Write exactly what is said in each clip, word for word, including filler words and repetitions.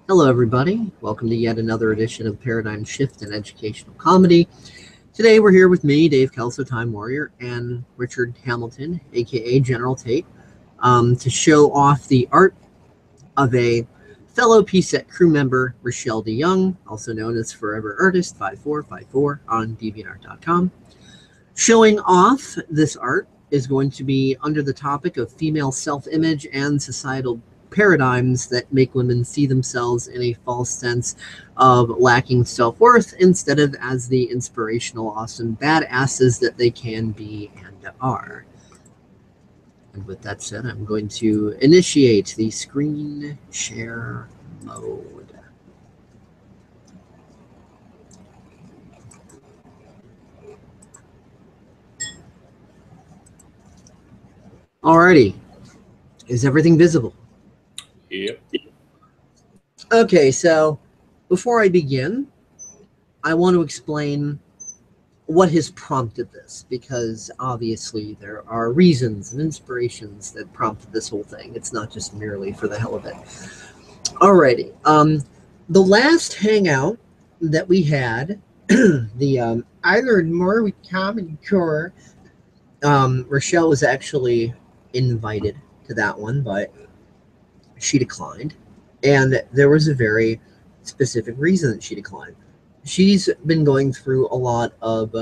Hello, everybody. Welcome to yet another edition of Paradigm Shift in Educational Comedy. Today, we're here with me, Dave Kelso, Time Warrior, and Richard Hamilton, aka General Tate, um, to show off the art of a fellow P S E C crew member, Richelle DeYoung, also known as Forever Artist five four five four on deviant art dot com. Showing off this art is going to be under the topic of female self-image and societal paradigms that make women see themselves in a false sense of lacking self-worth instead of as the inspirational, awesome badasses that they can be and are. And with that said, I'm going to initiate the screen share mode. Alrighty. Is everything visible? Yep. Okay, so before I begin, I want to explain what has prompted this, because obviously there are reasons and inspirations that prompted this whole thing. It's not just merely for the hell of it. Alrighty. Um, the last hangout that we had, the um, I Learned More with Comedy Core, um, Richelle was actually invited to that one, but she declined. And there was a very specific reason that she declined. She's been going through a lot of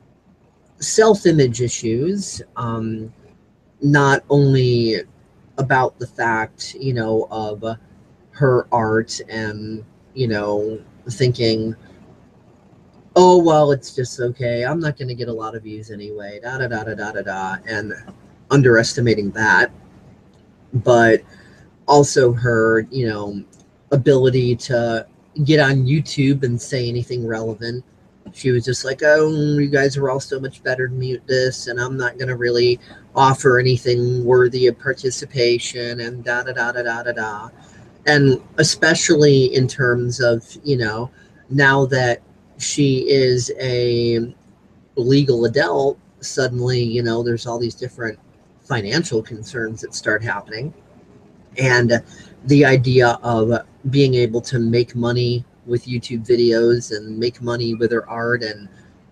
self-image issues, um, not only about the fact, you know, of her art and, you know, thinking, oh, well, it's just okay. I'm not going to get a lot of views anyway, da da da da da da da, and underestimating that, but also her, you know, ability to get on YouTube and say anything relevant. She was just like, oh, you guys are all so much better than me at this, and I'm not going to really offer anything worthy of participation, and da da da da da da da. And especially in terms of, you know, now that she is a legal adult, suddenly, you know, there's all these different financial concerns that start happening. And the idea of being able to make money with YouTube videos and make money with her art and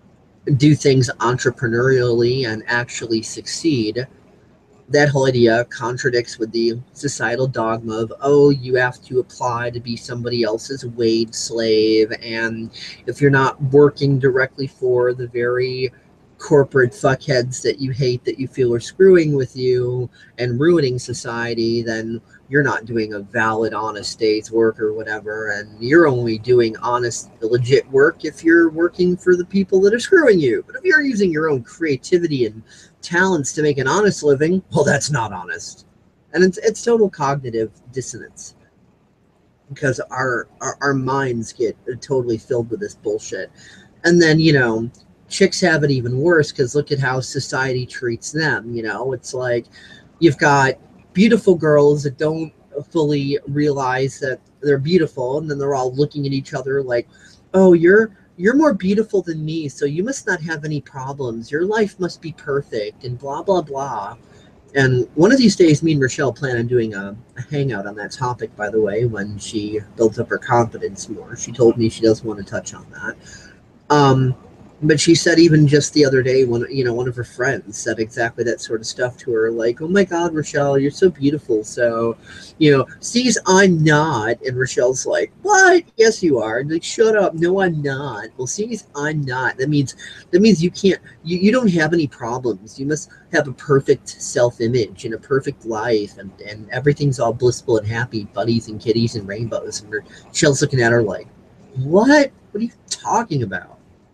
do things entrepreneurially and actually succeed, that whole idea contradicts with the societal dogma of, oh, you have to apply to be somebody else's wage slave, and if you're not working directly for the very corporate fuckheads that you hate, that you feel are screwing with you and ruining society, then you're not doing a valid, honest day's work or whatever, and you're only doing honest, legit work if you're working for the people that are screwing you. But if you're using your own creativity and talents to make an honest living, well, that's not honest. And it's, it's total cognitive dissonance, because our, our our minds get totally filled with this bullshit. And then, you know, chicks have it even worse, because look at how society treats them. You know, it's like you've got beautiful girls that don't fully realize that they're beautiful, and then they're all looking at each other like, oh, you're you're more beautiful than me, so you must not have any problems. Your life must be perfect, and blah, blah, blah. And one of these days, me and Richelle plan on doing a, a hangout on that topic, by the way, when she builds up her confidence more. She told me she doesn't want to touch on that. Um, but she said even just the other day, when, you know, one of her friends said exactly that sort of stuff to her, like, oh my God, Richelle, you're so beautiful. So, you know, sees I'm not. And Rochelle's like, what? Yes, you are. And like, shut up. No, I'm not. Well, sees I'm not. That means, that means you can't, you, you don't have any problems. You must have a perfect self-image and a perfect life, and, and everything's all blissful and happy, buddies and kitties and rainbows. And Rochelle's looking at her like, what? What are you talking about?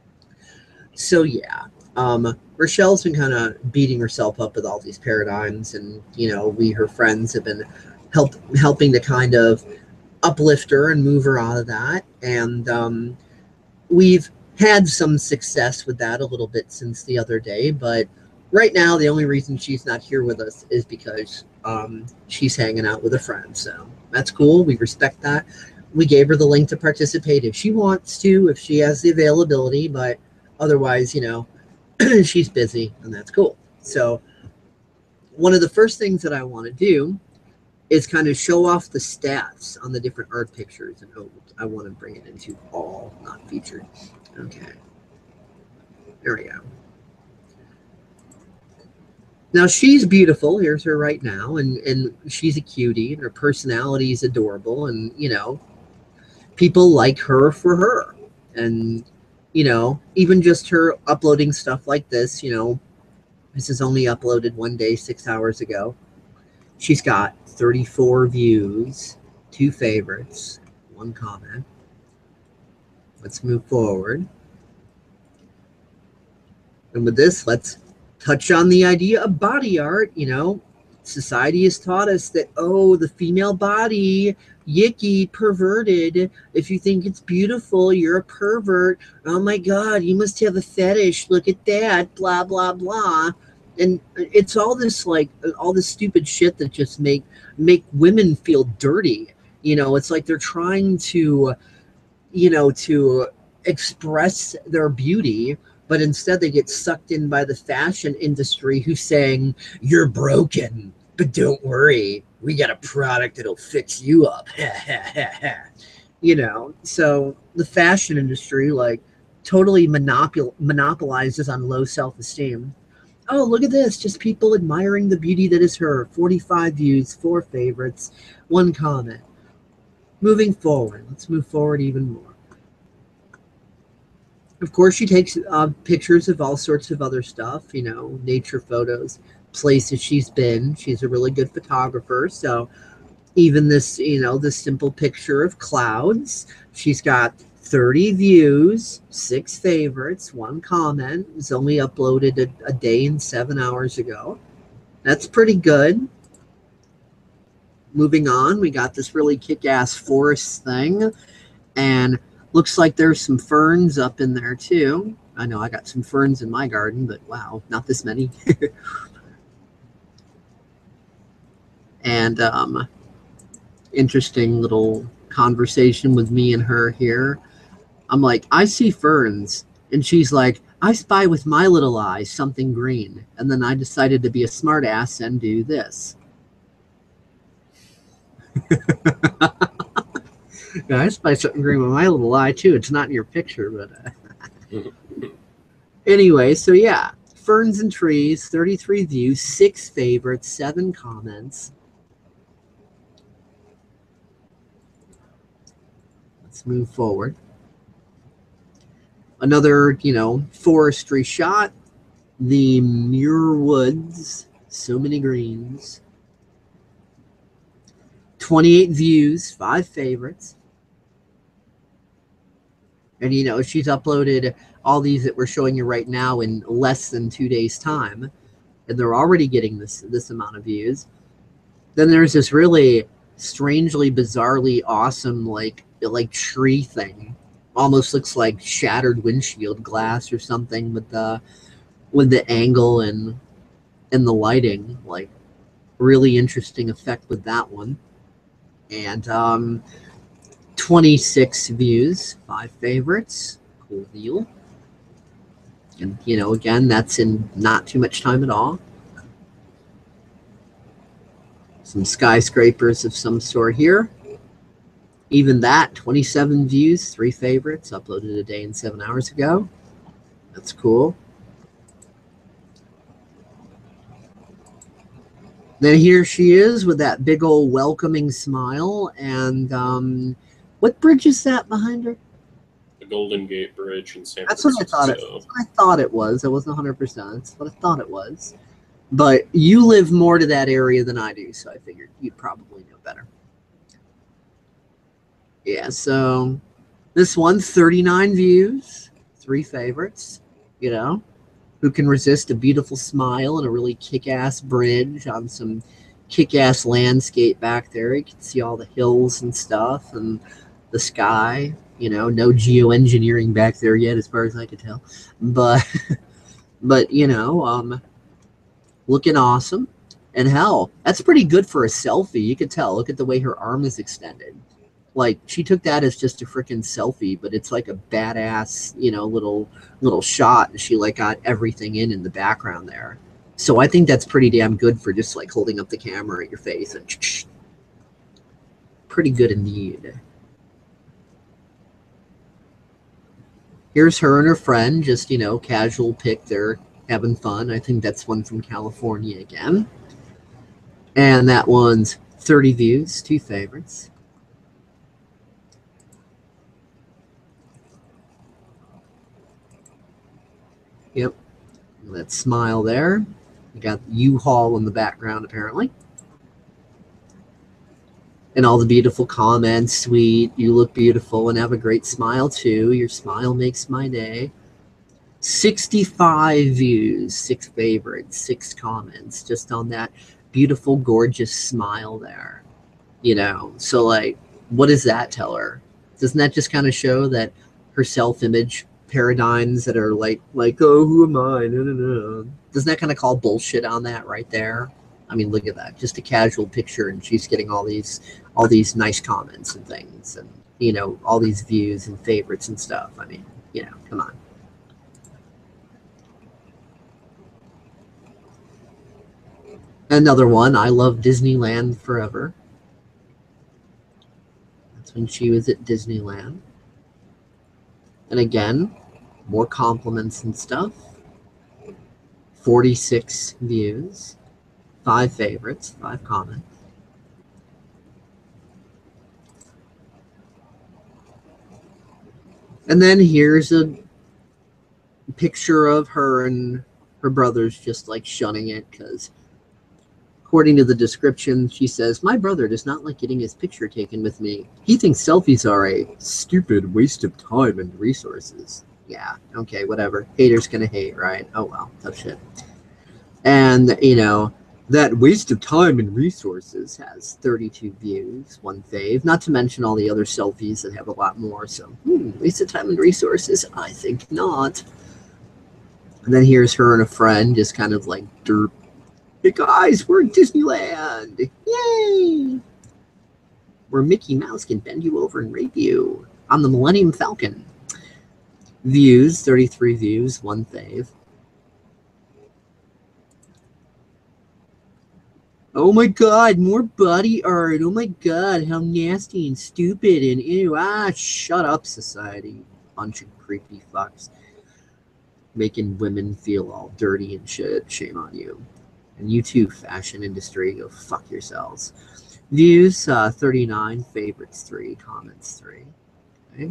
So yeah, um, Rochelle's been kind of beating herself up with all these paradigms, and, you know, we, her friends, have been help, helping to kind of uplift her and move her out of that. And um, we've had some success with that a little bit since the other day, but right now the only reason she's not here with us is because um, she's hanging out with a friend. So that's cool. We respect that. We gave her the link to participate if she wants to, if she has the availability, but otherwise, you know, she's busy, and that's cool. So one of the first things that I want to do is kind of show off the stats on the different art pictures. And oh, I want to bring it into all, not featured. Okay. There we go. Now she's beautiful. Here's her right now, and and she's a cutie, and her personality is adorable, and you know, people like her for her, and you know, even just her uploading stuff like this. You know, this is only uploaded one day, six hours ago. She's got thirty-four views, two favorites, one comment. Let's move forward. And with this, let's touch on the idea of body art. You know, society has taught us that, oh, the female body, yicky, perverted. If you think it's beautiful, you're a pervert. Oh my God, you must have a fetish. Look at that, blah, blah, blah. And it's all this like all this stupid shit that just make make women feel dirty. You know, it's like they're trying to, you know, to express their beauty, but instead they get sucked in by the fashion industry who's saying, you're broken, but don't worry, we got a product that'll fix you up. You know, so the fashion industry like totally monopol monopolizes on low self-esteem. Oh, look at this. Just people admiring the beauty that is her. forty-five views, four favorites, one comment. Moving forward. Let's move forward even more. Of course, she takes uh, pictures of all sorts of other stuff, you know, nature photos, places she's been. She's a really good photographer. So even this, you know, this simple picture of clouds, she's got thirty views, six favorites, one comment. It's only uploaded a, a day and seven hours ago. That's pretty good. Moving on, we got this really kick-ass forest thing, and looks like there's some ferns up in there too. I know I got some ferns in my garden, but wow, not this many. And um, interesting little conversation with me and her here. I'm like, I see ferns. And she's like, I spy with my little eyes something green. And then I decided to be a smart ass and do this. Yeah, I spy something green with my little eye too. It's not in your picture, but uh... anyway, so yeah, ferns and trees, thirty-three views, six favorites, seven comments. Let's move forward. Another, you know, forestry shot. The Muir Woods, so many greens. twenty-eight views, five favorites. And, you know, she's uploaded all these that we're showing you right now in less than two days' time. And they're already getting this, this amount of views. Then there's this really strangely, bizarrely awesome, like, like tree thing. Almost looks like shattered windshield glass or something with the with the angle and and the lighting. Like, really interesting effect with that one. And um, twenty-six views, five favorites. Cool deal. And you know, again, that's in not too much time at all. Some skyscrapers of some sort here. Even that, twenty-seven views, three favorites, uploaded a day and seven hours ago. That's cool. Then here she is with that big old welcoming smile. And um, what bridge is that behind her? The Golden Gate Bridge in San That's Francisco. what I thought it, that's what I thought it was. I wasn't one hundred percent. That's what I thought it was. But you live more to that area than I do, so I figured you'd probably know better. Yeah, so this one, thirty-nine views, three favorites, you know. Who can resist a beautiful smile and a really kick-ass bridge on some kick-ass landscape back there? You can see all the hills and stuff and the sky. You know, no geoengineering back there yet, as far as I could tell. But, but you know, um, looking awesome. And hell, that's pretty good for a selfie. You could tell. Look at the way her arm is extended. Like, she took that as just a freaking selfie, but it's like a badass, you know, little little shot. And she, like, got everything in in the background there. So I think that's pretty damn good for just, like, holding up the camera at your face. And pretty good indeed. Here's her and her friend, just, you know, casual pic. They're having fun. I think that's one from California again. And that one's thirty views, two favorites. Yep, that smile there. You got U-Haul in the background, apparently. And all the beautiful comments, sweet, you look beautiful and have a great smile too. Your smile makes my day. sixty-five views, six favorites, six comments, just on that beautiful, gorgeous smile there. You know, so like, what does that tell her? Doesn't that just kind of show that her self-image paradigms that are like, like, oh, who am I? No, no, no. Doesn't that kind of call bullshit on that right there? I mean, look at that, just a casual picture, and she's getting all these, all these nice comments and things, and you know, all these views and favorites and stuff. I mean, you know, come on. Another one, I love Disneyland forever. That's when she was at Disneyland. And again, more compliments and stuff. forty-six views. Five favorites, five comments. And then here's a picture of her and her brothers just like shunning it because according to the description, she says, my brother does not like getting his picture taken with me. He thinks selfies are a stupid waste of time and resources. Yeah, okay, whatever. Haters gonna hate, right? Oh well, tough shit. And, you know, that waste of time and resources has thirty-two views, one fave, not to mention all the other selfies that have a lot more. So, hmm, waste of time and resources? I think not. And then here's her and a friend just kind of like, derp. Hey guys, we're in Disneyland. Yay! Where Mickey Mouse can bend you over and rape you on the Millennium Falcon. Views, thirty-three views, one fave. Oh my god, more body art. Oh my god, how nasty and stupid and ew. Ah, shut up, society. Bunch of creepy fucks. Making women feel all dirty and shit. Shame on you. And you too, fashion industry. Go fuck yourselves. Views, uh, thirty-nine. Favorites, three. Comments, three. Okay.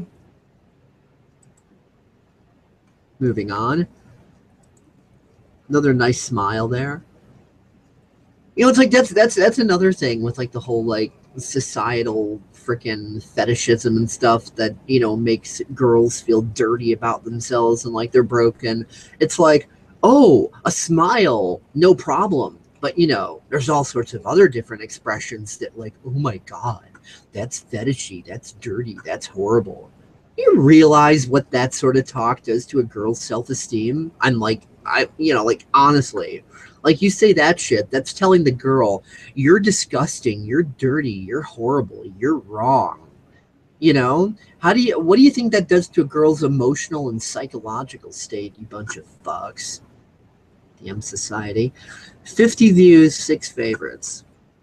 Moving on. Another nice smile there. You know, it's like that's that's that's another thing with like the whole like societal freaking fetishism and stuff that, you know, makes girls feel dirty about themselves and like they're broken. It's like, oh, a smile, no problem. But, you know, there's all sorts of other different expressions that like, oh my God, that's fetishy, that's dirty, that's horrible. You realize what that sort of talk does to a girl's self-esteem? I'm like, I, you know, like honestly, like you say that shit, that's telling the girl, you're disgusting, you're dirty, you're horrible, you're wrong. You know, how do you, what do you think that does to a girl's emotional and psychological state, you bunch of fucks? Damn society. fifty views, six favorites.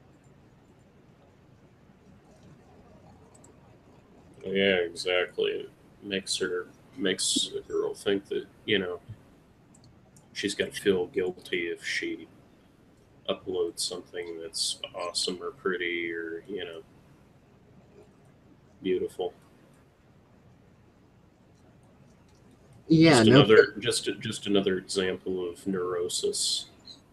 Yeah, exactly. It makes her, makes a girl think that, you know, she's got to feel guilty if she uploads something that's awesome or pretty or, you know, beautiful. Yeah, just no, another just just another example of neurosis.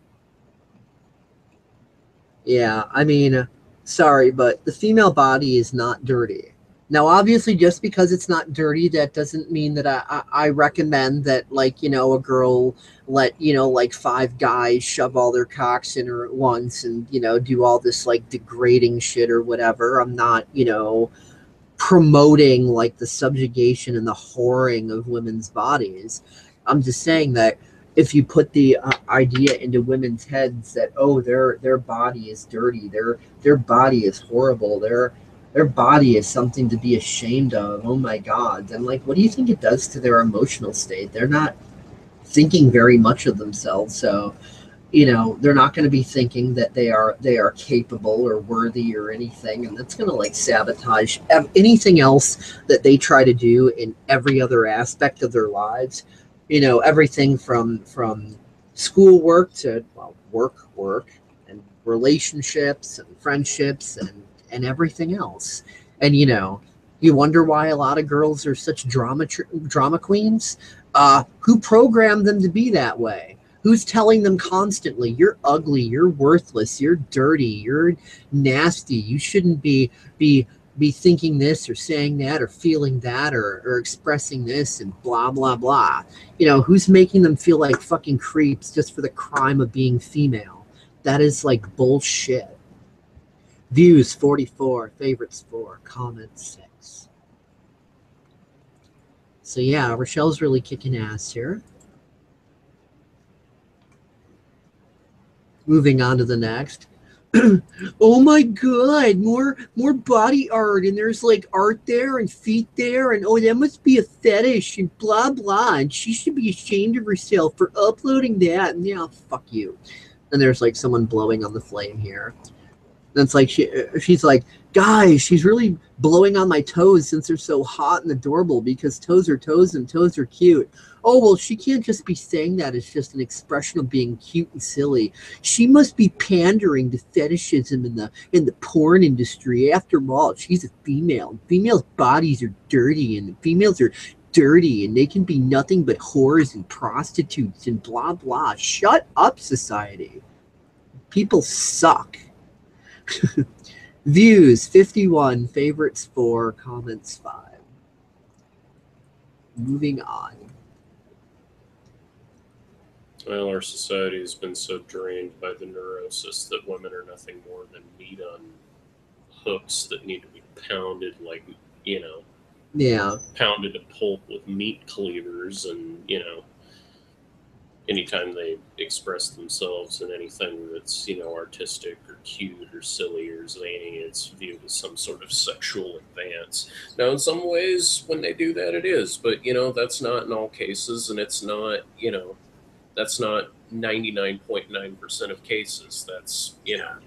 Yeah, I mean, sorry, but the female body is not dirty. Now, obviously, just because it's not dirty, that doesn't mean that I, I, I recommend that, like, you know, a girl let, you know, like five guys shove all their cocks in her at once and, you know, do all this, like, degrading shit or whatever. I'm not, you know, promoting, like, the subjugation and the whoring of women's bodies. I'm just saying that if you put the uh, idea into women's heads that, oh, their their body is dirty, their their body is horrible, their their body is something to be ashamed of, oh my God, then like, what do you think it does to their emotional state? They're not thinking very much of themselves. So you know, they're not going to be thinking that they are they are capable or worthy or anything, and that's going to like sabotage anything else that they try to do in every other aspect of their lives. You know, everything from from schoolwork to, well, work work and relationships and friendships and and everything else. And you know, you wonder why a lot of girls are such drama drama queens. Uh, who programmed them to be that way? Who's telling them constantly, you're ugly, you're worthless, you're dirty, you're nasty, you shouldn't be be be thinking this or saying that or feeling that or, or expressing this and blah, blah, blah. You know, who's making them feel like fucking creeps just for the crime of being female? That is like bullshit. Views forty-four, favorites four, comments six. So yeah, Richelle's really kicking ass here. Moving on to the next. Oh my god, more more body art, and there's like art there and feet there, and oh, that must be a fetish and blah blah, and she should be ashamed of herself for uploading that. And yeah, fuck you. And there's like someone blowing on the flame here. And it's like she she's like, guys, she's really blowing on my toes since they're so hot and adorable, because toes are toes and toes are cute. Oh, well, she can't just be saying that as just an expression of being cute and silly. She must be pandering to fetishism in the in the porn industry. After all, she's a female. Females' bodies are dirty, and females are dirty, and they can be nothing but whores and prostitutes and blah, blah. Shut up, society. People suck. Views fifty-one, favorites four, comments five. Moving on. Well, our society has been so drained by the neurosis that women are nothing more than meat on hooks that need to be pounded, like, you know, yeah, pounded to pulp with meat cleavers. And, you know, anytime they express themselves in anything that's, you know, artistic or cute or silly or zany, it's viewed as some sort of sexual advance. Now, in some ways, when they do that, it is. But, you know, that's not in all cases, and it's not, you know, that's not ninety-nine point nine percent of cases. That's, you know.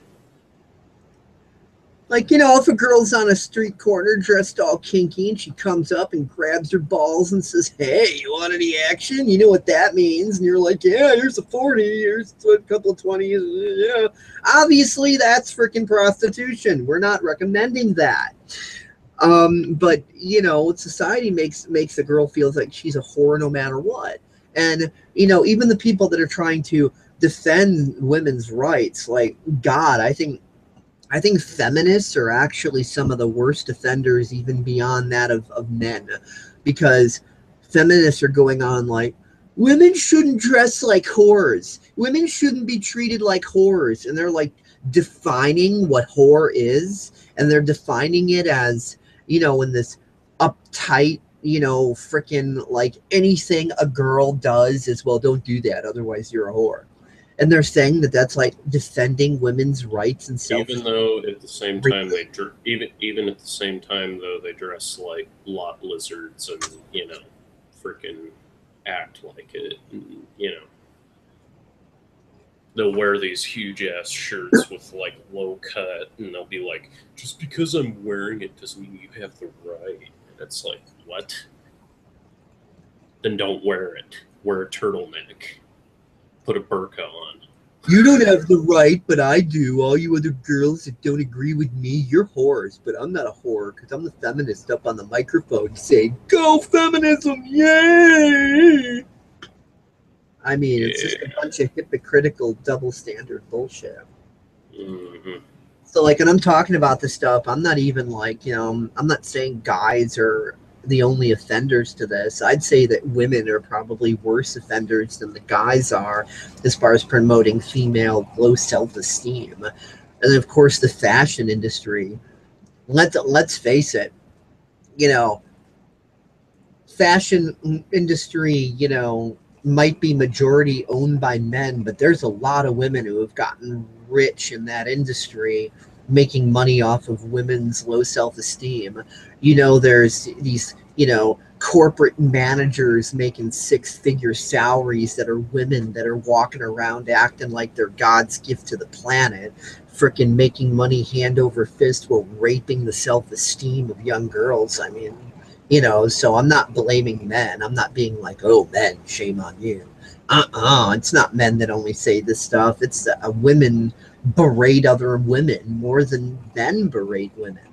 Like, you know, if a girl's on a street corner dressed all kinky and she comes up and grabs her balls and says, hey, you want any action? You know what that means. And you're like, yeah, here's a forty, here's a couple of twenties. Yeah. Obviously, that's freaking prostitution. We're not recommending that. Um, but, you know, society makes makes the girl feel like she's a whore no matter what. And, you know, even the people that are trying to defend women's rights, like, God, I think I think feminists are actually some of the worst offenders, even beyond that of, of men, because feminists are going on like, women shouldn't dress like whores. Women shouldn't be treated like whores. And they're like defining what whore is. And they're defining it as, you know, in this uptight, you know, freaking like anything a girl does is, well, don't do that. Otherwise you're a whore. And they're saying that that's like defending women's rights and self. Even though at the same time they even even at the same time though they dress like lot lizards and, you know, freaking act like it. And, you know, they'll wear these huge ass shirts with like low cut, and they'll be like, just because I'm wearing it doesn't mean you have the right. And it's like, what? Then don't wear it. Wear a turtleneck. Put a burqa on. You don't have the right, but I do. All you other girls that don't agree with me, you're whores. But I'm not a whore, because I'm the feminist up on the microphone saying, go feminism, yay! I mean, yeah. It's just a bunch of hypocritical double standard bullshit. Mm-hmm. So, like, when I'm talking about this stuff, I'm not even like, you know, I'm not saying guys are the only offenders to this. I'd say that women are probably worse offenders than the guys are as far as promoting female low self-esteem. And of course, the fashion industry. Let's let's face it, you know, fashion industry, you know, might be majority owned by men, but there's a lot of women who have gotten rich in that industry, making money off of women's low self-esteem. You know, there's these you know, corporate managers making six-figure salaries that are women that are walking around acting like they're God's gift to the planet, freaking making money hand over fist while raping the self-esteem of young girls. I mean, you know, so I'm not blaming men. I'm not being like, oh, men, shame on you. Uh-uh. It's not men that only say this stuff. It's uh, women berate other women more than men berate women.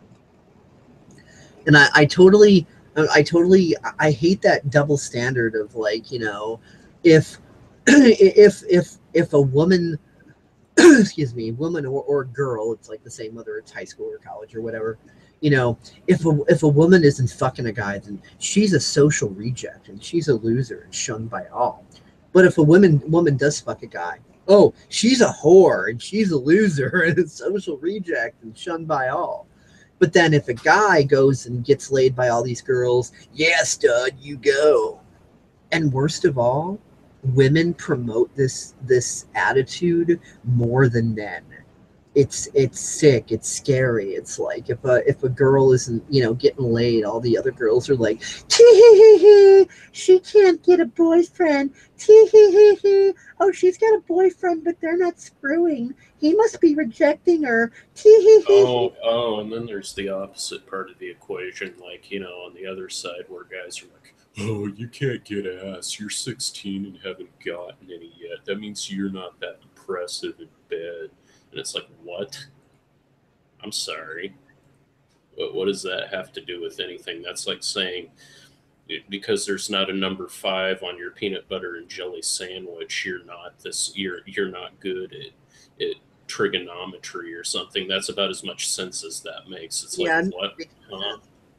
And I, I totally, I totally, I hate that double standard of like, you know, if, if, if, if a woman, excuse me, woman or, or girl, it's like the same whether it's high school or college or whatever, you know, if a, if a woman isn't fucking a guy, then she's a social reject and she's a loser and shunned by all. But if a woman woman does fuck a guy, oh, she's a whore and she's a loser and a social reject and shunned by all. But then if a guy goes and gets laid by all these girls, yeah, stud, you go. And worst of all, women promote this this attitude more than men. It's it's sick. It's scary. It's like if a if a girl isn't, you know, getting laid, all the other girls are like, tee hee hee, she can't get a boyfriend. Tee hee hee hee. Oh, she's got a boyfriend, but they're not screwing. He must be rejecting her. Tee hee hee. Oh, oh, and then there's the opposite part of the equation, like, you know, on the other side where guys are like, oh, you can't get ass. You're sixteen and haven't gotten any yet. That means you're not that impressive in bed. And it's like, what? I'm sorry. What, what does that have to do with anything? That's like saying, because there's not a number five on your peanut butter and jelly sandwich, you're not this. You're you're not good at, at trigonometry or something. That's about as much sense as that makes. It's like, Yeah. what? Huh?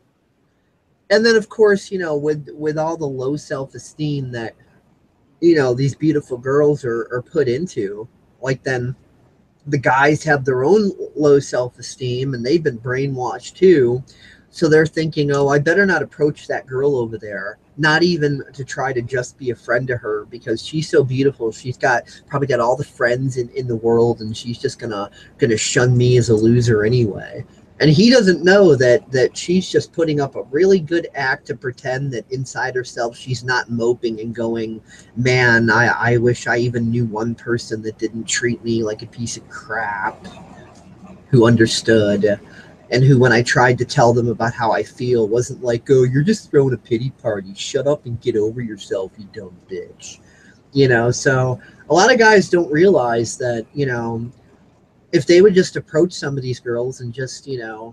And then, of course, you know, with with all the low self-esteem that, you know, these beautiful girls are, are put into, like then the guys have their own low self-esteem and they've been brainwashed too. So they're thinking, oh, I better not approach that girl over there, not even to try to just be a friend to her because she's so beautiful. She's got probably got all the friends in, in the world and she's just gonna gonna shun me as a loser anyway. And he doesn't know that that she's just putting up a really good act to pretend that inside herself she's not moping and going, man, I, I wish I even knew one person that didn't treat me like a piece of crap, who understood, and who, when I tried to tell them about how I feel, wasn't like, oh, you're just throwing a pity party. Shut up and get over yourself, you dumb bitch. You know, so a lot of guys don't realize that, you know, if they would just approach some of these girls and just, you know,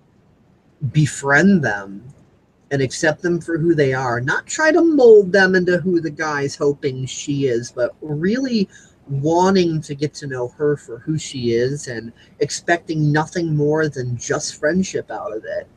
befriend them and accept them for who they are, not try to mold them into who the guy's hoping she is, but really wanting to get to know her for who she is and expecting nothing more than just friendship out of it,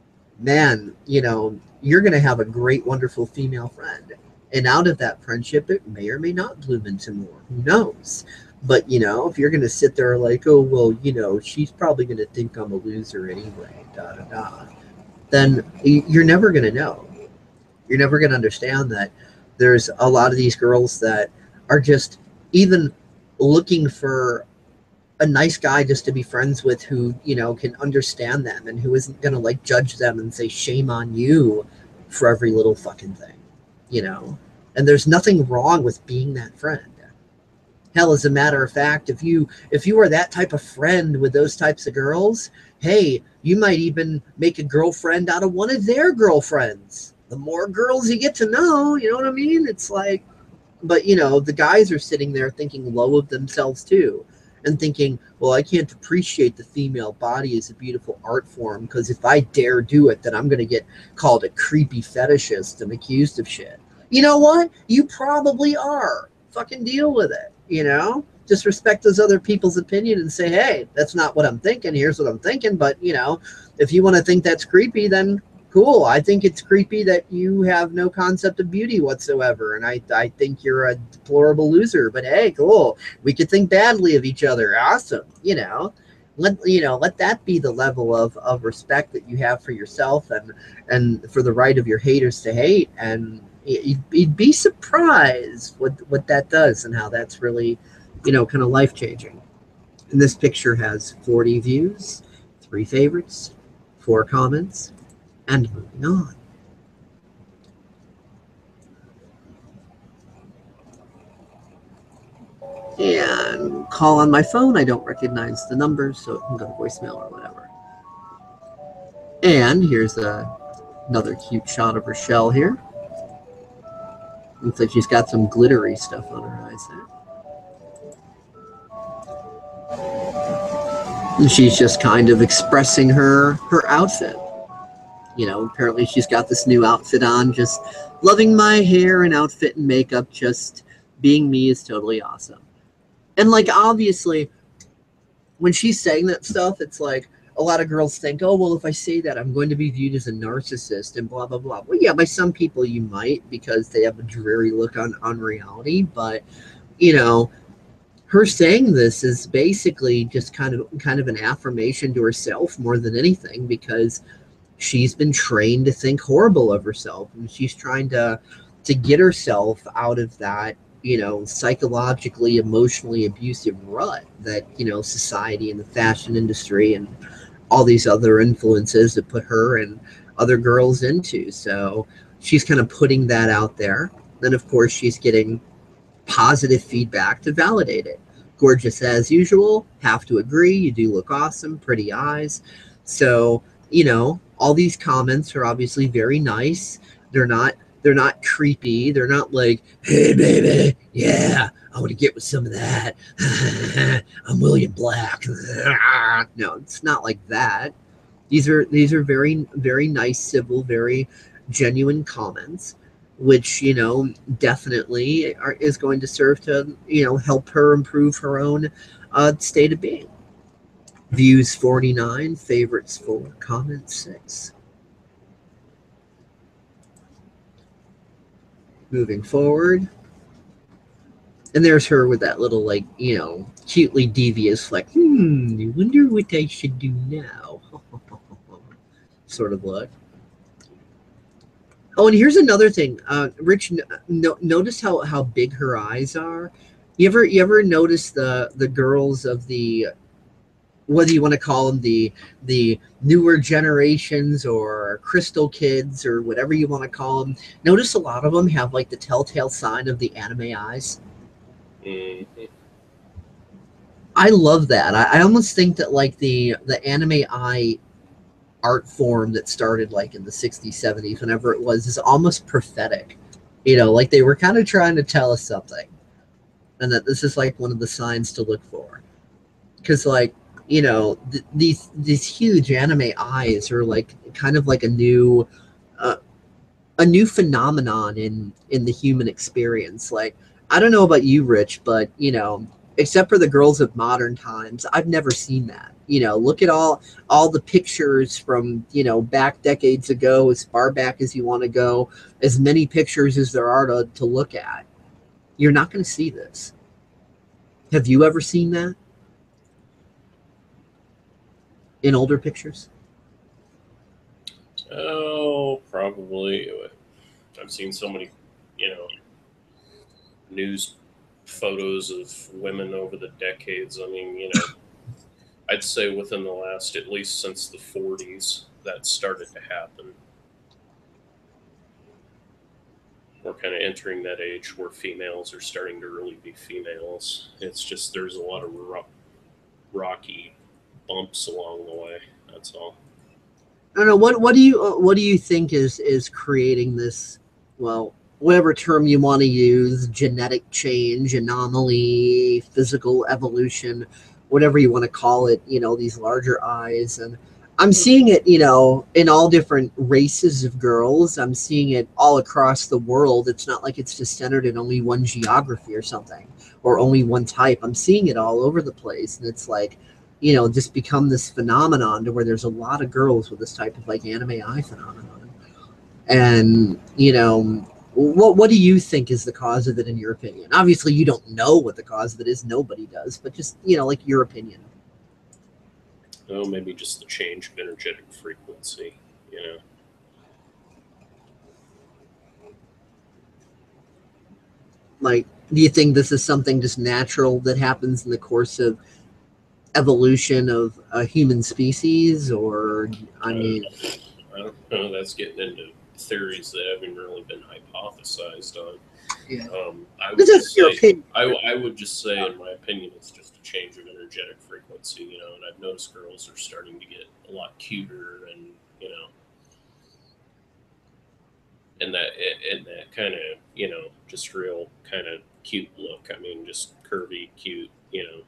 man, you know, you're going to have a great, wonderful female friend. And out of that friendship, it may or may not bloom into more. Who knows? But, you know, if you're going to sit there like, oh, well, you know, she's probably going to think I'm a loser anyway, da, da, da, then you're never going to know. You're never going to understand that there's a lot of these girls that are just even looking for a nice guy just to be friends with who, you know, can understand them and who isn't going to, like, judge them and say, shame on you for every little fucking thing, you know? And there's nothing wrong with being that friend. Hell, as a matter of fact, if you if you are that type of friend with those types of girls, hey, you might even make a girlfriend out of one of their girlfriends. The more girls you get to know, you know what I mean? It's like, but, you know, the guys are sitting there thinking low of themselves too and thinking, well, I can't appreciate the female body as a beautiful art form because if I dare do it, then I'm going to get called a creepy fetishist and accused of shit. You know what? You probably are. Fucking deal with it. You know, just respect those other people's opinion and say, hey, that's not what I'm thinking. Here's what I'm thinking. But, you know, if you want to think that's creepy, then cool. I think it's creepy that you have no concept of beauty whatsoever. And I, I think you're a deplorable loser. But, hey, cool. We could think badly of each other. Awesome. You know, let, you know, let that be the level of, of respect that you have for yourself and, and for the right of your haters to hate. And You'd, you'd be surprised what what that does and how that's really, you know, kind of life-changing. And this picture has forty views, three favorites, four comments, and moving on. And call on my phone. I don't recognize the number, so it can go to voicemail or whatever. And here's a, another cute shot of Richelle here. Looks like she's got some glittery stuff on her eyes there. And she's just kind of expressing her her outfit. You know, apparently she's got this new outfit on, just loving my hair and outfit and makeup, just being me is totally awesome. And like, obviously, when she's saying that stuff, it's like a lot of girls think, oh, well, if I say that, I'm going to be viewed as a narcissist and blah, blah, blah. Well, yeah, by some people you might, because they have a dreary look on, on reality. But, you know, her saying this is basically just kind of kind of an affirmation to herself more than anything, because she's been trained to think horrible of herself, and she's trying to to get herself out of that, you know, psychologically, emotionally abusive rut that, you know, society and the fashion industry and all these other influences that put her and other girls into. So she's kind of putting that out there. Then, of course, she's getting positive feedback to validate it. Gorgeous as usual. Have to agree. You do look awesome. Pretty eyes. So, you know, all these comments are obviously very nice. They're not they're not creepy. They're not like, hey baby, yeah, I want to get with some of that. I'm William Black. No, it's not like that. These are these are very very nice, civil, very genuine comments, which, you know, definitely are, is going to serve to, you know, help her improve her own uh, state of being. Views forty-nine, favorites four, comments six. Moving forward. And there's her with that little, like, you know, cutely devious, like, hmm, I wonder what I should do now. Sort of look. Oh, and here's another thing. Uh, Rich, no, notice how, how big her eyes are. You ever you ever notice the the girls of the, whether you want to call them the the newer generations or crystal kids or whatever you want to call them, notice a lot of them have like the telltale sign of the anime eyes. Mm-hmm. I love that. I, I almost think that like the the anime eye art form that started like in the sixties, seventies, whenever it was, is almost prophetic. You know, like they were kind of trying to tell us something, and that this is like one of the signs to look for. Because like, you know, th- these these huge anime eyes are like kind of like a new uh, a new phenomenon in in the human experience. Like, I don't know about you, Rich, but, you know, except for the girls of modern times, I've never seen that. You know, look at all all the pictures from, you know, back decades ago, as far back as you want to go, as many pictures as there are to, to look at. You're not going to see this. Have you ever seen that in older pictures? Oh, probably. I've seen so many, you know, news photos of women over the decades. I mean, you know, I'd say within the last, at least since the forties, that started to happen. We're kind of entering that age where females are starting to really be females. It's just there's a lot of ro- rocky bumps along the way. That's all. I don't know, what what do you uh, what do you think is is creating this, well, whatever term you want to use, genetic change, anomaly, physical evolution, whatever you want to call it, you know, these larger eyes. And I'm seeing it, you know, in all different races of girls. I'm seeing it all across the world. It's not like it's just centered in only one geography or something, or only one type. I'm seeing it all over the place, and it's like, you know, just become this phenomenon to where there's a lot of girls with this type of like anime eye phenomenon. And, you know, what what do you think is the cause of it in your opinion? Obviously, you don't know what the cause of it is. Nobody does. But just, you know, like your opinion. Oh, maybe just the change of energetic frequency, you know. Like, do you think this is something just natural that happens in the course of evolution of a human species? Or, I I, mean, I don't know. That's getting into theories that haven't really been hypothesized on. Yeah. Um, I would This just is your say, opinion. I, I would just say, in my opinion, it's just a change of energetic frequency, you know. And I've noticed girls are starting to get a lot cuter, and you know, and that and that kind of, you know, just real kind of cute look. I mean, just curvy, cute, you know.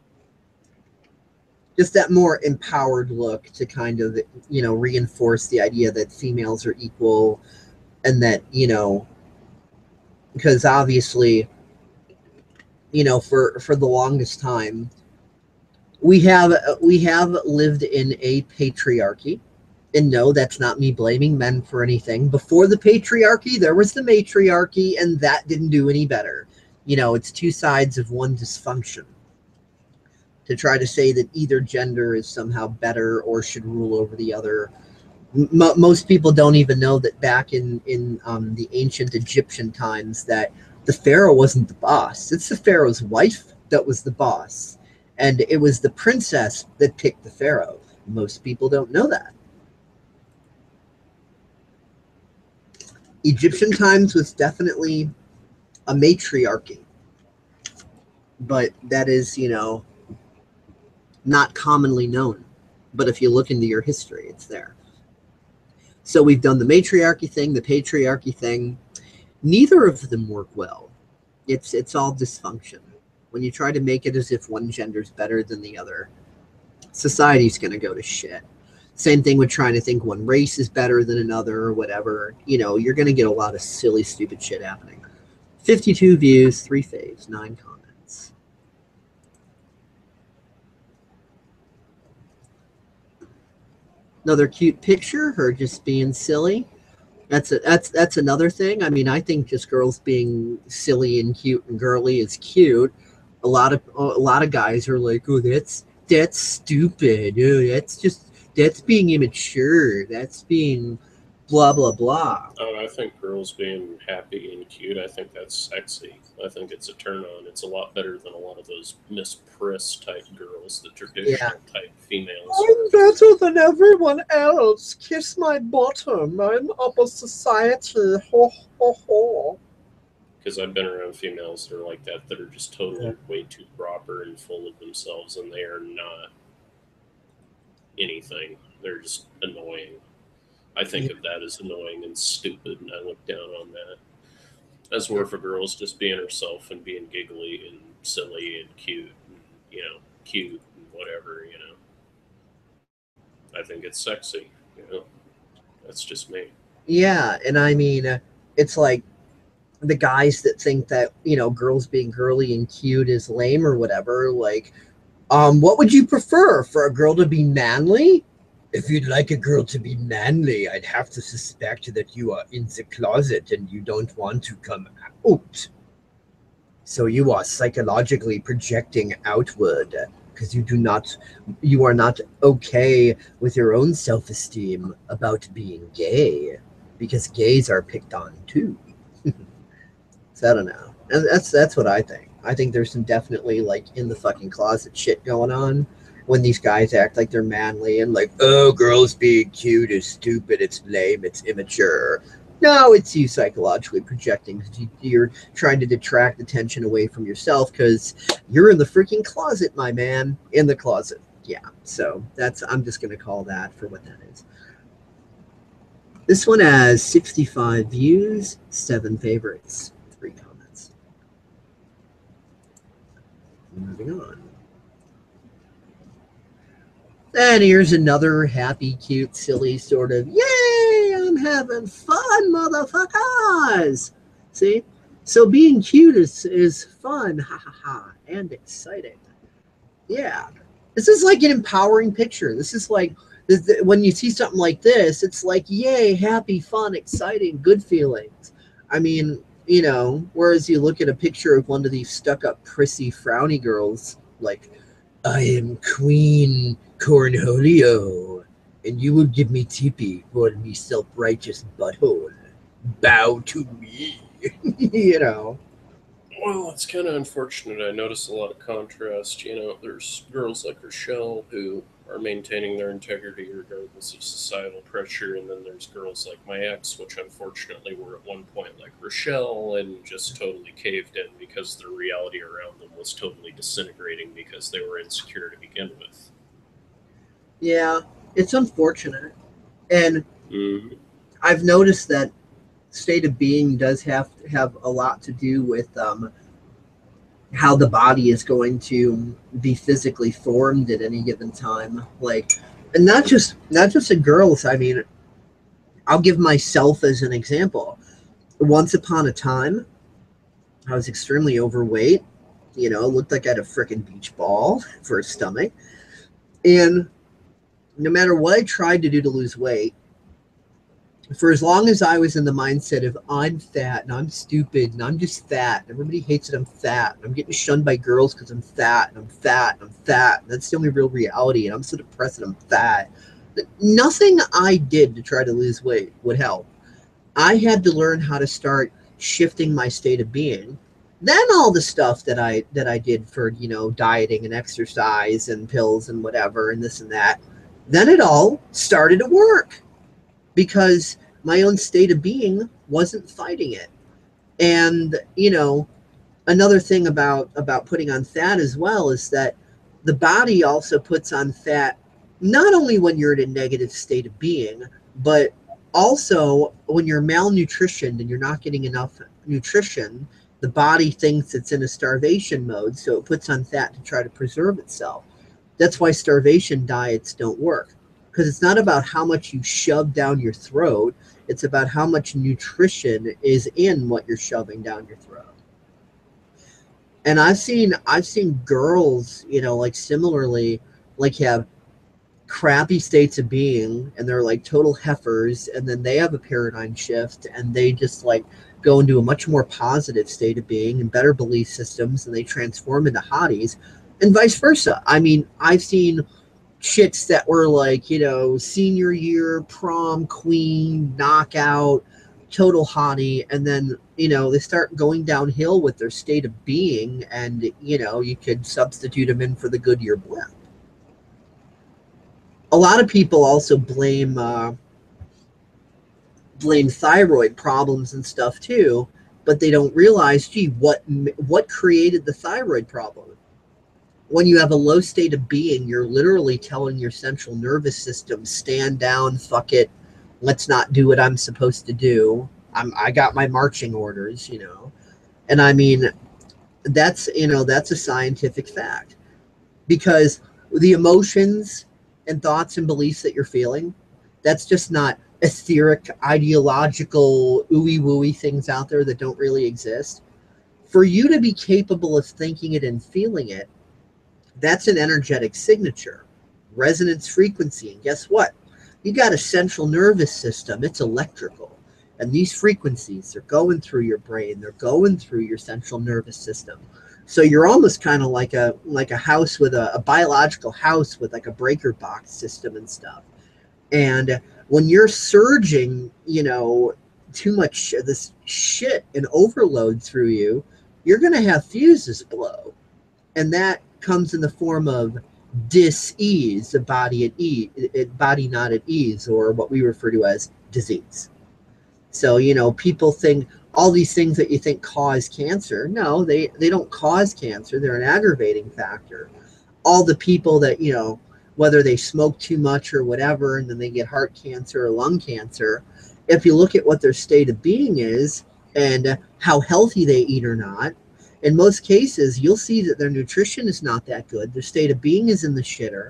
Just that more empowered look to kind of, you know, reinforce the idea that females are equal, and that, you know, because obviously, you know, for for the longest time, we have we have lived in a patriarchy. And no, that's not me blaming men for anything. Before the patriarchy, there was the matriarchy, and that didn't do any better. You know, it's two sides of one dysfunction. To try to say that either gender is somehow better or should rule over the other. M- most people don't even know that back in, in um, the ancient Egyptian times that the pharaoh wasn't the boss. It's the pharaoh's wife that was the boss. And it was the princess that picked the pharaoh. Most people don't know that. Egyptian times was definitely a matriarchy, but that is, you know, not commonly known. But if you look into your history, it's there. So we've done the matriarchy thing, the patriarchy thing. Neither of them work well. It's it's all dysfunction. When you try to make it as if one gender's better than the other, society's going to go to shit. Same thing with trying to think one race is better than another or whatever. You know, you're going to get a lot of silly, stupid shit happening. fifty-two views, three faves, nine comments. Another cute picture, her just being silly. That's a, that's that's another thing. I mean, I think just girls being silly and cute and girly is cute. A lot of a lot of guys are like, "Oh, that's that's stupid. Oh, that's just that's being immature. That's being blah blah blah." Oh, I think girls being happy and cute, I think that's sexy. I think it's a turn on. It's a lot better than a lot of those Miss Priss type girls, the Yeah. traditional type females. I'm better than everyone else. Kiss my bottom. I'm upper society. Ho ho ho. Because I've been around females that are like that, that are just totally Yeah. way too proper and full of themselves, and they are not anything. They're just annoying. I think Yeah. of that as annoying and stupid, and I look down on that. As where for girls just being herself and being giggly and silly and cute, and, you know, cute and whatever, you know. I think it's sexy, you know. That's just me. Yeah, and I mean, uh, it's like the guys that think that, you know, girls being girly and cute is lame or whatever. Like, um, what would you prefer, for a girl to be manly? If you'd like a girl to be manly, I'd have to suspect that you are in the closet and you don't want to come out. So you are psychologically projecting outward because you do not, you are not okay with your own self-esteem about being gay, because gays are picked on too. So I don't know. And that's that's what I think. I think there's some definitely like in the fucking closet shit going on when these guys act like they're manly and like, oh, girls being cute is stupid, it's lame, it's immature. No, it's you psychologically projecting. You're trying to detract attention away from yourself because you're in the freaking closet, my man. In the closet. Yeah. So that's, I'm just gonna call that for what that is. This one has sixty-five views, seven favorites, three comments. Moving on. And here's another happy, cute, silly sort of, yay, I'm having fun, motherfuckers. See? So being cute is, is fun, ha ha ha, and exciting. Yeah. This is like an empowering picture. This is like, this, when you see something like this, it's like, yay, happy, fun, exciting, good feelings. I mean, you know, whereas you look at a picture of one of these stuck-up, prissy, frowny girls, like, I am Queen Cornholio, and you will give me tippy for me self-righteous butthole. Bow to me. You know. Well, it's kind of unfortunate. I notice a lot of contrast. You know, there's girls like Richelle who are maintaining their integrity regardless of societal pressure, and then there's girls like my ex, which unfortunately were at one point like Richelle and just totally caved in because the reality around them was totally disintegrating because they were insecure to begin with. Yeah, it's unfortunate. And mm-hmm. I've noticed that state of being does have have a lot to do with um, how the body is going to be physically formed at any given time. Like, and not just not just in girls. I mean, I'll give myself as an example. Once upon a time, I was extremely overweight. You know, looked like I had a freaking beach ball for a stomach. And no matter what I tried to do to lose weight, for as long as I was in the mindset of I'm fat and I'm stupid and I'm just fat, and everybody hates that I'm fat, and I'm getting shunned by girls because I'm fat and I'm fat and I'm fat, and that's the only real reality, and I'm so depressed that I'm fat. Nothing I did to try to lose weight would help. I had to learn how to start shifting my state of being. Then all the stuff that I that I did for, you know, dieting and exercise and pills and whatever and this and that, then it all started to work because my own state of being wasn't fighting it. And, you know, another thing about about putting on fat as well is that the body also puts on fat not only when you're in a negative state of being, but also when you're malnutritioned and you're not getting enough nutrition. The body thinks it's in a starvation mode, so it puts on fat to try to preserve itself. That's why starvation diets don't work, because it's not about how much you shove down your throat. It's about how much nutrition is in what you're shoving down your throat. And I've seen I've seen girls, you know, like similarly, like have crappy states of being, and they're like total heifers, and then they have a paradigm shift and they just like go into a much more positive state of being and better belief systems, and they transform into hotties, and vice versa. I mean, I've seen chicks that were like, you know, senior year prom queen, knockout, total hottie, and then, you know, they start going downhill with their state of being, and, you know, you could substitute them in for the Goodyear blimp. A lot of people also blame uh, blame thyroid problems and stuff too, but they don't realize, gee, what what created the thyroid problem? When you have a low state of being, you're literally telling your central nervous system, stand down, fuck it, let's not do what I'm supposed to do. I'm I got my marching orders, you know. And I mean, that's, you know, that's a scientific fact, because the emotions and thoughts and beliefs that you're feeling, that's just not etheric, ideological, ooey wooey things out there that don't really exist. For you to be capable of thinking it and feeling it, that's an energetic signature, resonance frequency. And guess what? You got a central nervous system. It's electrical. And these frequencies are going through your brain. They're going through your central nervous system. So you're almost kind of like a like a house with a, a biological house with like a breaker box system and stuff. And when you're surging, you know, too much of this shit and overload through you, you're going to have fuses blow. And that comes in the form of dis-ease, a body at ease, body not at ease, or what we refer to as disease. So, you know, people think all these things that you think cause cancer. No, they, they don't cause cancer. They're an aggravating factor. All the people that, you know, whether they smoke too much or whatever, and then they get heart cancer or lung cancer, if you look at what their state of being is and how healthy they eat or not, in most cases, you'll see that their nutrition is not that good. Their state of being is in the shitter.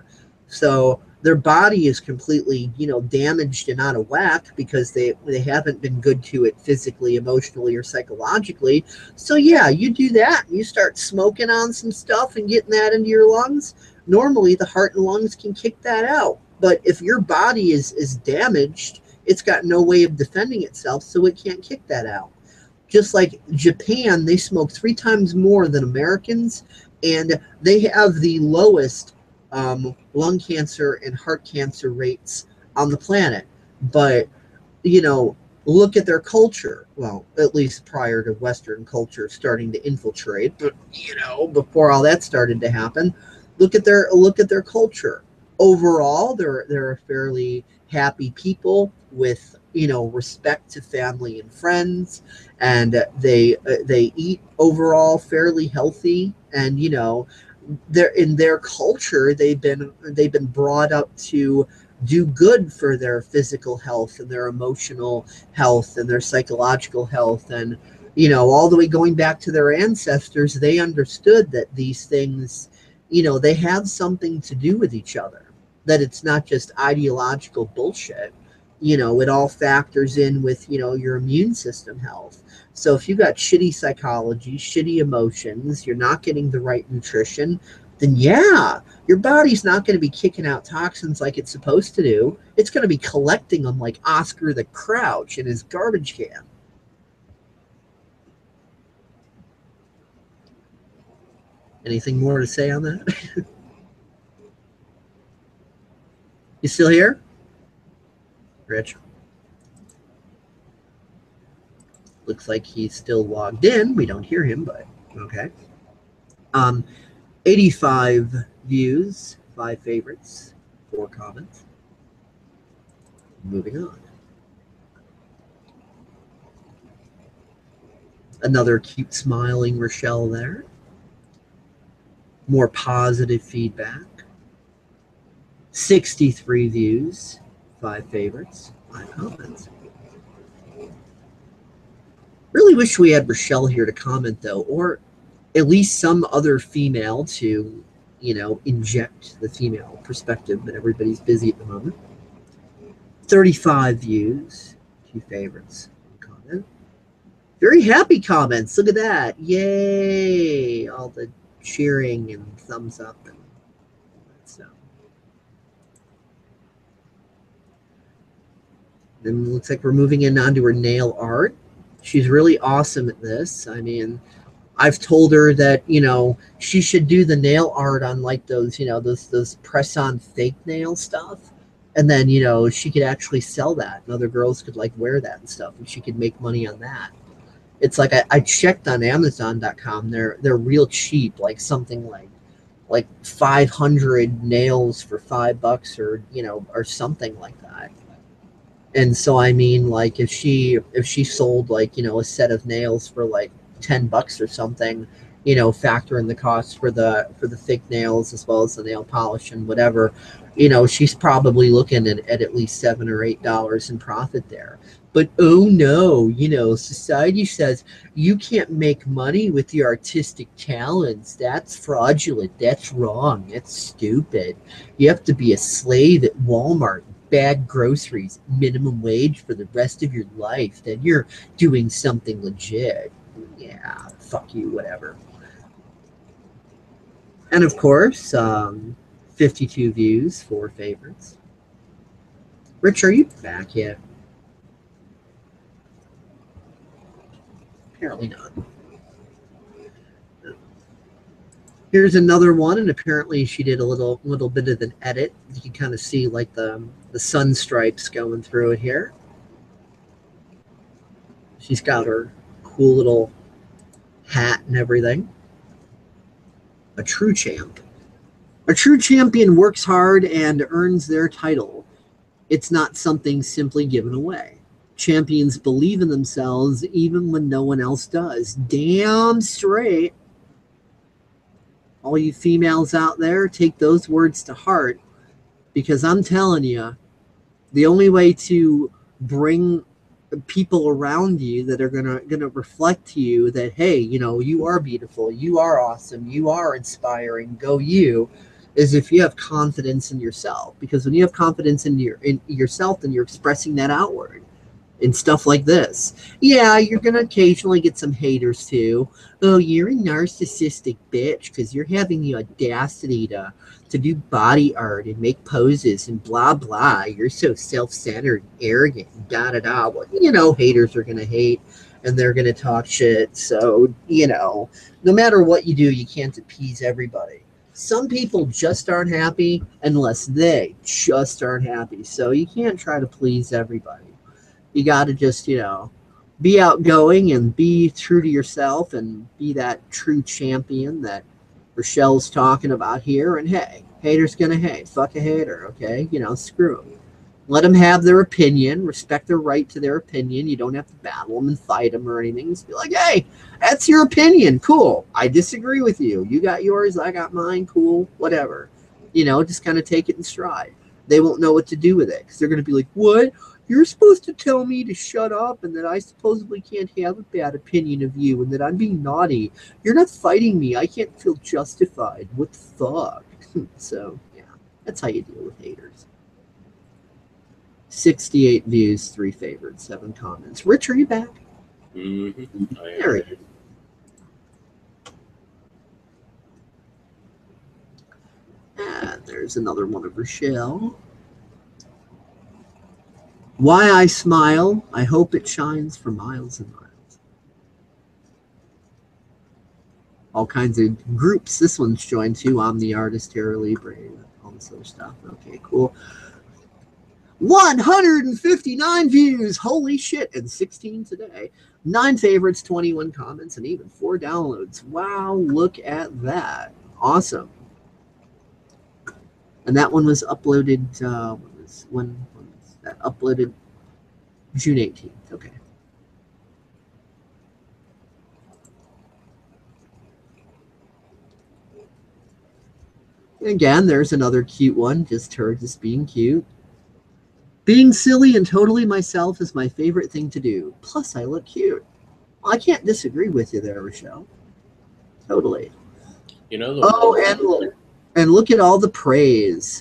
So their body is completely, you know, damaged and out of whack because they, they haven't been good to it physically, emotionally, or psychologically. So yeah, you do that. You start smoking on some stuff and getting that into your lungs. Normally, the heart and lungs can kick that out. But if your body is, is damaged, it's got no way of defending itself, so it can't kick that out. Just like Japan, they smoke three times more than Americans, and they have the lowest um, lung cancer and heart cancer rates on the planet. But, you know, look at their culture. Well, at least prior to Western culture starting to infiltrate, but, you know, before all that started to happen, look at their look at their culture. overall, they're they're a fairly happy people with, you know, respect to family and friends, and they uh, they eat overall fairly healthy, and you know, they're in their culture they've been they've been brought up to do good for their physical health and their emotional health and their psychological health, and you know, all the way going back to their ancestors, they understood that these things, you know, they have something to do with each other, that it's not just ideological bullshit. You know, it all factors in with, you know, your immune system health. So if you got shitty psychology, shitty emotions, you're not getting the right nutrition, then yeah, your body's not going to be kicking out toxins like it's supposed to do. It's going to be collecting them like Oscar the Grouch in his garbage can. Anything more to say on that? You still here, Rich? Looks like he's still logged in. We don't hear him, but okay. Um, eighty-five views, five favorites, four comments. Moving on. Another cute smiling Richelle there. More positive feedback. sixty-three views, five favorites, five comments. Really wish we had Richelle here to comment, though, or at least some other female to, you know, inject the female perspective, but everybody's busy at the moment. thirty-five views, two favorites, one comment. Very happy comments. Look at that. Yay. All the cheering and thumbs up and all that stuff. Then it looks like we're moving in onto her nail art. She's really awesome at this. I mean, I've told her that, you know, she should do the nail art on like those, you know, those those press-on fake nail stuff. And then, you know, she could actually sell that, and other girls could like wear that and stuff, and she could make money on that. It's like I, I checked on Amazon dot com. They're they're real cheap, like something like like five hundred nails for five bucks, or you know, or something like that. And so I mean, like if she if she sold like, you know, a set of nails for like ten bucks or something, you know, factor in the cost for the for the fake nails as well as the nail polish and whatever, you know, she's probably looking at, at at least seven or eight dollars in profit there. But oh no, you know, society says you can't make money with your artistic talents. That's fraudulent. That's wrong. That's stupid. You have to be a slave at Walmart, bag groceries, minimum wage for the rest of your life. Then you're doing something legit. Yeah, fuck you, whatever. And of course, um, fifty-two views, four favorites. Rich, are you back yet? Apparently not. Here's another one, and apparently she did a little little bit of an edit. You can kind of see like the the sun stripes going through it here. She's got her cool little hat and everything. A true champ. A true champion works hard and earns their title. It's not something simply given away. Champions believe in themselves even when no one else does. Damn straight. All you females out there, take those words to heart, because I'm telling you, the only way to bring people around you that are gonna gonna reflect to you that, hey, you know, you are beautiful, you are awesome, you are inspiring, go you, is if you have confidence in yourself. Because when you have confidence in your in yourself, then you're expressing that outward in stuff like this. Yeah, you're gonna occasionally get some haters too. Oh, you're a narcissistic bitch because you're having the audacity to to do body art and make poses and blah blah. You're so self-centered, arrogant, and da da da. Well, you know, haters are gonna hate and they're gonna talk shit. So, you know, no matter what you do, you can't appease everybody. Some people just aren't happy unless they just aren't happy. So you can't try to please everybody. You got to just, you know, be outgoing and be true to yourself and be that true champion that Richelle's talking about here. And hey, Hater's gonna hate. Fuck a hater, okay? You know, screw them. Let them have their opinion. Respect their right to their opinion. You don't have to battle them and fight them or anything. Just be like, hey, that's your opinion. Cool. I disagree with you. You got yours. I got mine. Cool. Whatever. You know, just kind of take it in stride. They won't know what to do with it because they're going to be like, what? You're supposed to tell me to shut up and that I supposedly can't have a bad opinion of you and that I'm being naughty. You're not fighting me. I can't feel justified. What the fuck? So, yeah, that's how you deal with haters. sixty-eight views, three favorites, seven comments. Rich, are you back? Mm-hmm. I am. There you go. And there's another one of Richelle. Why I smile, I hope it shines for miles and miles. All kinds of groups. This one's joined too. I'm the artist, Terra Libre, all this other stuff. Okay, cool. one hundred fifty-nine views. Holy shit. And sixteen today. Nine favorites, twenty-one comments, and even four downloads. Wow, look at that. Awesome. And that one was uploaded, uh, when was, when, when was that uploaded? June eighteenth. Okay. Again, there's another cute one. Just her just being cute. Being silly and totally myself is my favorite thing to do. Plus, I look cute. Well, I can't disagree with you there, Richelle. Totally. You know. Oh, and look, and look at all the praise.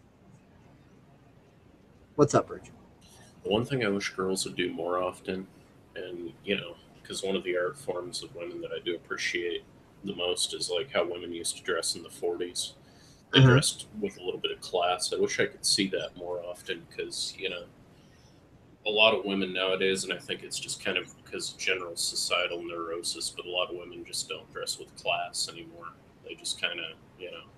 What's up, Rich? The one thing I wish girls would do more often, and, you know, because one of the art forms of women that I do appreciate the most is like how women used to dress in the forties. They uh-huh. dressed with a little bit of class. I wish I could see that more often because, you know, a lot of women nowadays, and I think it's just kind of because of general societal neurosis, but a lot of women just don't dress with class anymore. They just kind of, you know,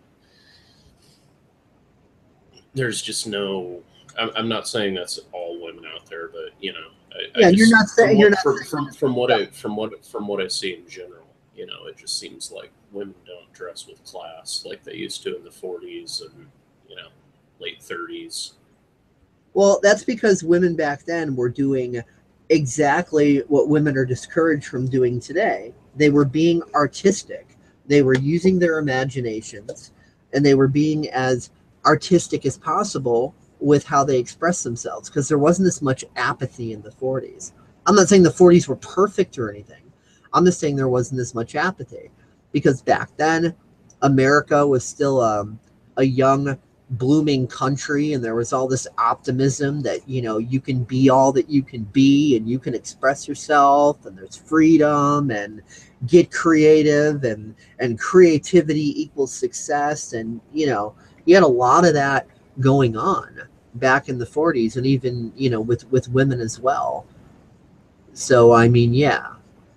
there's just no, I'm, I'm not saying that's all women out there, but, you know, I, yeah, I just, you're not saying, from you're what, not from, saying from, from what I, from what, from what I see in general, you know, it just seems like women don't dress with class like they used to in the forties and, you know, late thirties. Well, that's because women back then were doing exactly what women are discouraged from doing today. They were being artistic. They were using their imaginations, and they were being as artistic as possible with how they express themselves because there wasn't as much apathy in the forties. I'm not saying the forties were perfect or anything. I'm just saying there wasn't as much apathy because back then America was still um, a young, blooming country, and there was all this optimism that, you know, you can be all that you can be and you can express yourself and there's freedom and get creative and and creativity equals success. And, you know, you had a lot of that going on back in the forties and even, you know, with with women as well. So I mean, yeah,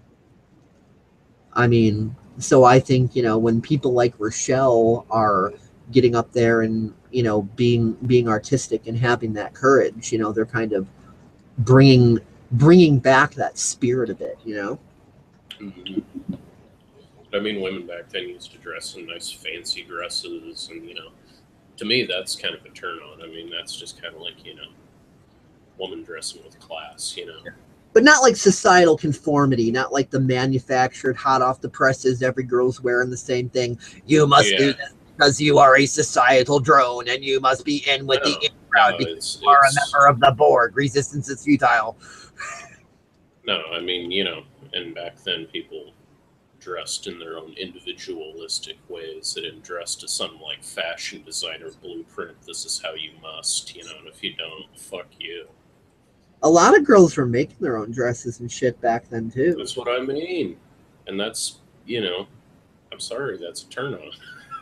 I mean, so I think, you know, when people like Richelle are getting up there and, you know, being being artistic and having that courage, you know, they're kind of bringing bringing back that spirit a bit, you know. Mm-hmm. I mean, women back then used to dress in nice fancy dresses, and, you know, to me that's kind of a turn on. I mean, that's just kind of like, you know, woman dressing with class, you know. But not like societal conformity, not like the manufactured, hot off the presses, every girl's wearing the same thing. You must yeah. do this because you are a societal drone and you must be in with no, the in crowd no, because it's, you are it's, a member of the board. Resistance is futile. No, I mean, you know, and back then people dressed in their own individualistic ways. They didn't dress to some like fashion designer blueprint. This is how you must, you know, and if you don't, fuck you. A lot of girls were making their own dresses and shit back then too. That's what I mean. And that's, you know, I'm sorry, that's a turn on.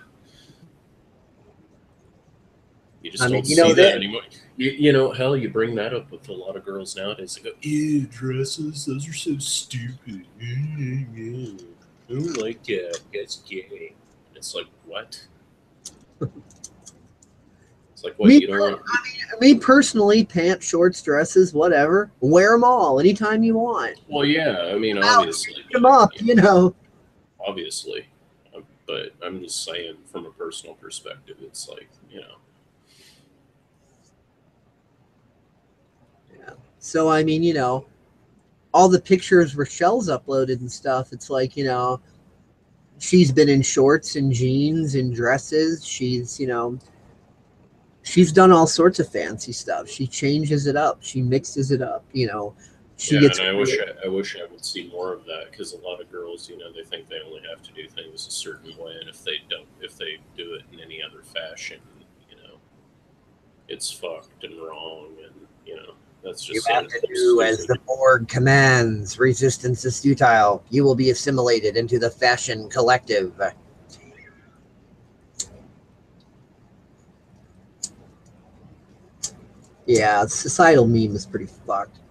You just I don't mean, you see know, that anymore. You, you know, hell, you bring that up with a lot of girls nowadays. They go, ew, dresses, those are so stupid. I don't like that. That's gay. It's like, what? It's like, what, me, you don't want... I mean, me personally, pants, shorts, dresses, whatever, wear them all anytime you want. Well, yeah, I mean, obviously. Pick them up, you know. Obviously. But I'm just saying, from a personal perspective, it's like, you know. Yeah. So, I mean, you know, all the pictures Richelle's uploaded and stuff, it's like, you know, she's been in shorts and jeans and dresses. She's, you know, she's done all sorts of fancy stuff. She changes it up. She mixes it up, you know. She Yeah, gets and I wish I, I wish I would see more of that, because a lot of girls, you know, they think they only have to do things a certain way, and if they don't, if they do it in any other fashion, you know, it's fucked and wrong, and you know, that's You just have so to do as the stupid. Borg commands. Resistance is futile. You will be assimilated into the fashion collective. Yeah, societal meme is pretty fucked.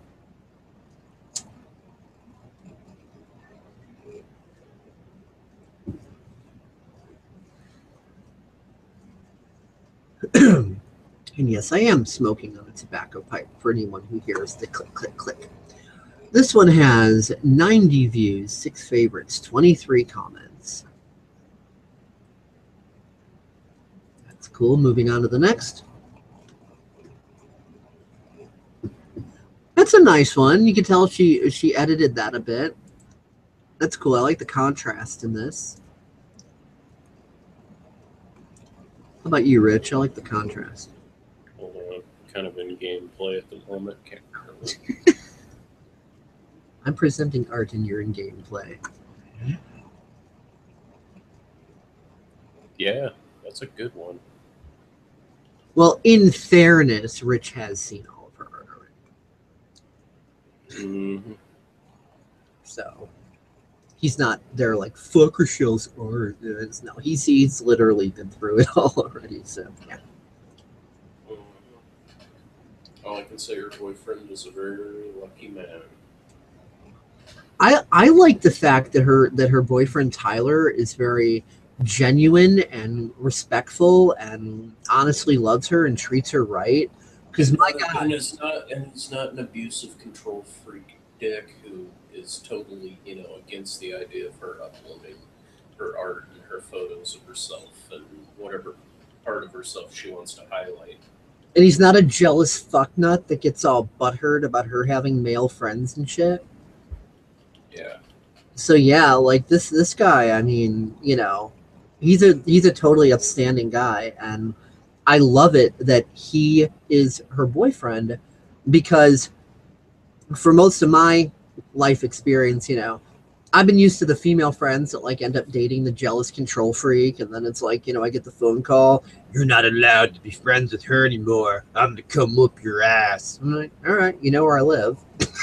And yes, I am smoking on a tobacco pipe for anyone who hears the click, click, click. This one has ninety views, six favorites, twenty-three comments. That's cool. Moving on to the next. That's a nice one. You can tell she she edited that a bit. That's cool. I like the contrast in this. How about you, Rich? I like the contrast. Although I'm kind of in gameplay at the moment, can't really. I'm presenting art and you're in gameplay. Yeah, that's a good one. Well, in fairness, Rich has seen all of her art already. Mm-hmm. So he's not there like, fuck Rochelle's art. It's, no, he's, he's literally been through it all already. So, yeah. Mm-hmm. All I can say, her boyfriend is a very lucky man. I, I like the fact that her that her boyfriend Tyler is very genuine and respectful and honestly loves her and treats her right. Because my God, and it's not and it's not an abusive control freak dick who is totally, you know, against the idea of her uploading her art and her photos of herself and whatever part of herself she wants to highlight. and he's not a jealous fucknut that gets all butthurt about her having male friends and shit. Yeah. So yeah, like this this guy, I mean, you know, he's a he's a totally upstanding guy, and I love it that he is her boyfriend, because for most of my life experience, you know, I've been used to the female friends that like end up dating the jealous control freak, and then it's like, you know, I get the phone call, you're not allowed to be friends with her anymore. I'm gonna come up your ass. I'm like, all right, you know where I live.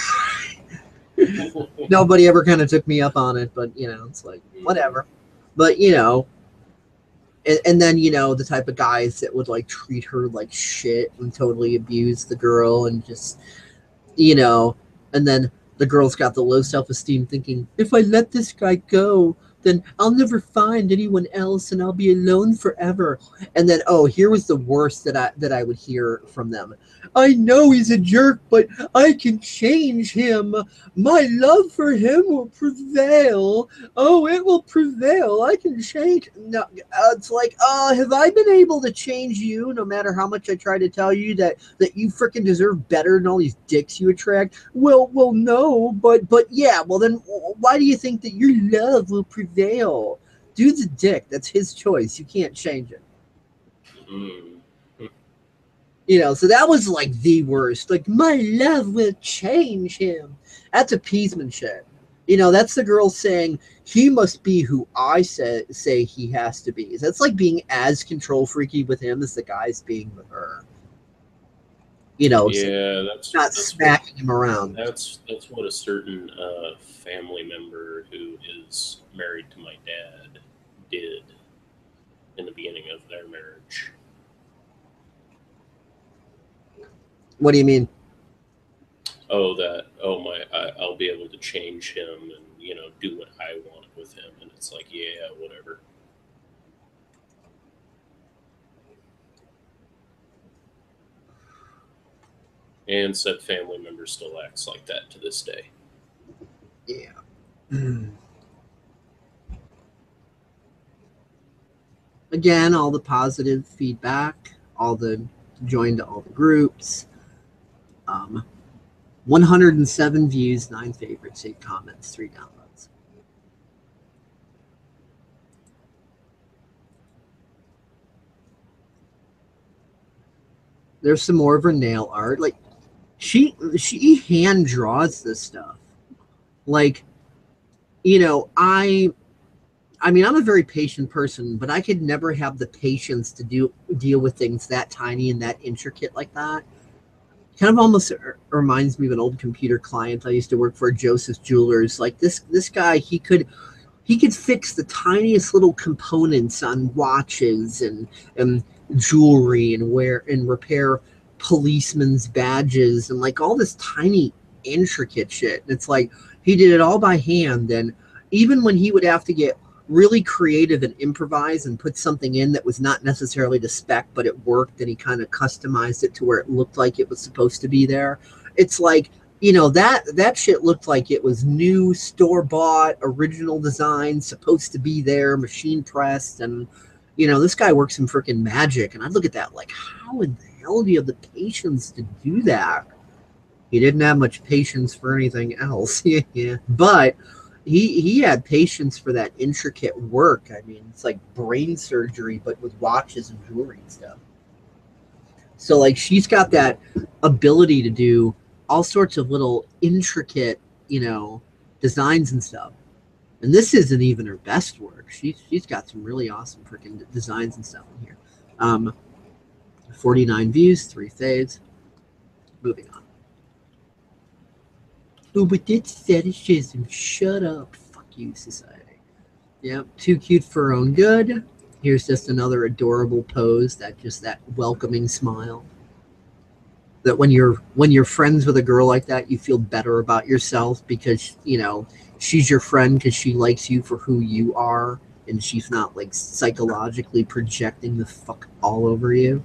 Nobody ever kind of took me up on it, but you know, it's like whatever. But you know, and, and then you know the type of guys that would like treat her like shit and totally abuse the girl and just, you know, and then the girl's got the low self-esteem thinking, if I let this guy go, then I'll never find anyone else and I'll be alone forever. And then, oh, here was the worst that I that I would hear from them. I know he's a jerk, but I can change him. My love for him will prevail. Oh, it will prevail. I can change. No, uh, it's like, uh, have I been able to change you? No matter how much I try to tell you that that you freaking deserve better than all these dicks you attract. Well, well, no, but but yeah. Well, then why do you think that your love will prevail? Dude's a dick. That's his choice. You can't change it. Mm. You know, so that was like the worst. Like, my love will change him. That's appeasement shit. You know, that's the girl saying he must be who I say say he has to be. That's like being as control freaky with him as the guy's being with her. You know, so Yeah, that's not that's smacking what him around. that's that's what a certain uh, family member who is married to my dad did in the beginning of their marriage. What do you mean? Oh, that oh my, I, I'll be able to change him and, you know, do what I want with him, and it's like, yeah, whatever. And said family member still acts like that to this day. Yeah. Again, all the positive feedback, all the joined all the groups. Um, one hundred seven views, nine favorites, eight comments, three downloads. There's some more of her nail art. Like she she hand draws this stuff. Like, you know, I I mean, I'm a very patient person, but I could never have the patience to do deal with things that tiny and that intricate like that. Kind of almost reminds me of an old computer client I used to work for, Joseph Jewelers. Like this this guy, he could he could fix the tiniest little components on watches and and jewelry and wear and repair policemen's badges and like all this tiny intricate shit. And it's like he did it all by hand. And even when he would have to get really creative and improvise and put something in that was not necessarily to spec, but it worked, and he kind of customized it to where it looked like it was supposed to be there. It's like, you know, that that shit looked like it was new, store-bought, original design, supposed to be there, machine pressed. And you know, this guy works in freaking magic, and I look at that like, how in the hell do you have the patience to do that? He didn't have much patience for anything else. Yeah, but he he had patience for that intricate work. I mean, it's like brain surgery, but with watches and jewelry and stuff. So like, she's got that ability to do all sorts of little intricate, you know, designs and stuff. And this isn't even her best work. She's she's got some really awesome freaking designs and stuff in here. Um, forty-nine views, three faves. Moving on. Oh, but it's fetishism. Shut up. Fuck you, society. Yep, too cute for her own good. Here's just another adorable pose. That just that welcoming smile. That when you're when you're friends with a girl like that, you feel better about yourself because, you know, she's your friend because she likes you for who you are, and she's not like psychologically projecting the fuck all over you.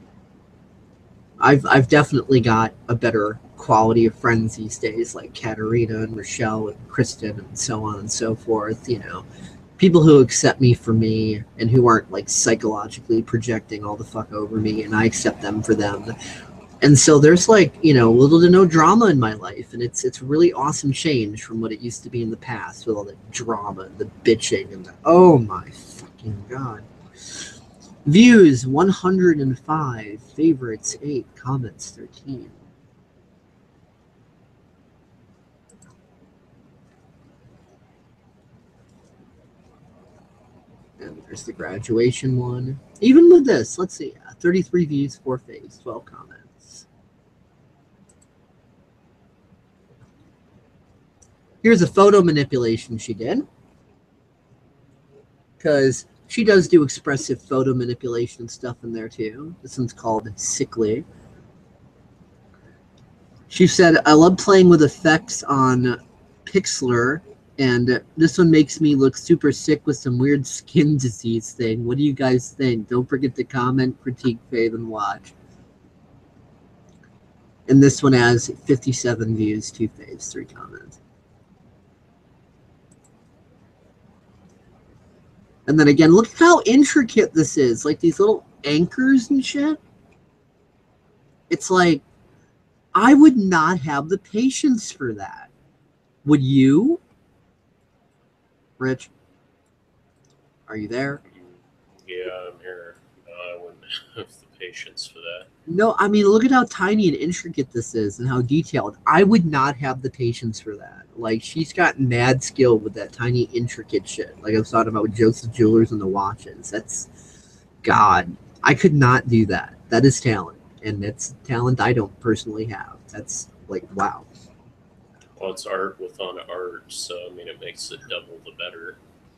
I've I've definitely got a better quality of friends these days, like Katerina and Richelle and Kristen and so on and so forth. You know, people who accept me for me and who aren't like psychologically projecting all the fuck over me, and I accept them for them. And so there's like, you know, little to no drama in my life, and it's it's really awesome change from what it used to be in the past with all the drama and the bitching and the, oh my fucking god. Views one hundred five, favorites eight, comments thirteen. And there's the graduation one. Even with this, let's see, thirty-three views, four faves, twelve comments. Here's a photo manipulation she did, because she does do expressive photo manipulation stuff in there too. This one's called Sickly. She said, I love playing with effects on Pixlr, and this one makes me look super sick with some weird skin disease thing. What do you guys think? Don't forget to comment, critique, fave, and watch. And this one has fifty-seven views, two faves, three comments. And then again, look how intricate this is. Like these little anchors and shit. It's like, I would not have the patience for that. Would you? Rich? Are you there? Yeah, I'm here. No, I wouldn't have the patience for that. No, I mean, look at how tiny and intricate this is and how detailed. I would not have the patience for that. Like, she's got mad skill with that tiny, intricate shit. Like I was talking about with Joseph Jewelers and the watches. That's, God, I could not do that. That is talent. And that's talent I don't personally have. That's, like, wow. Well, it's art within art, so, I mean, it makes it double the better.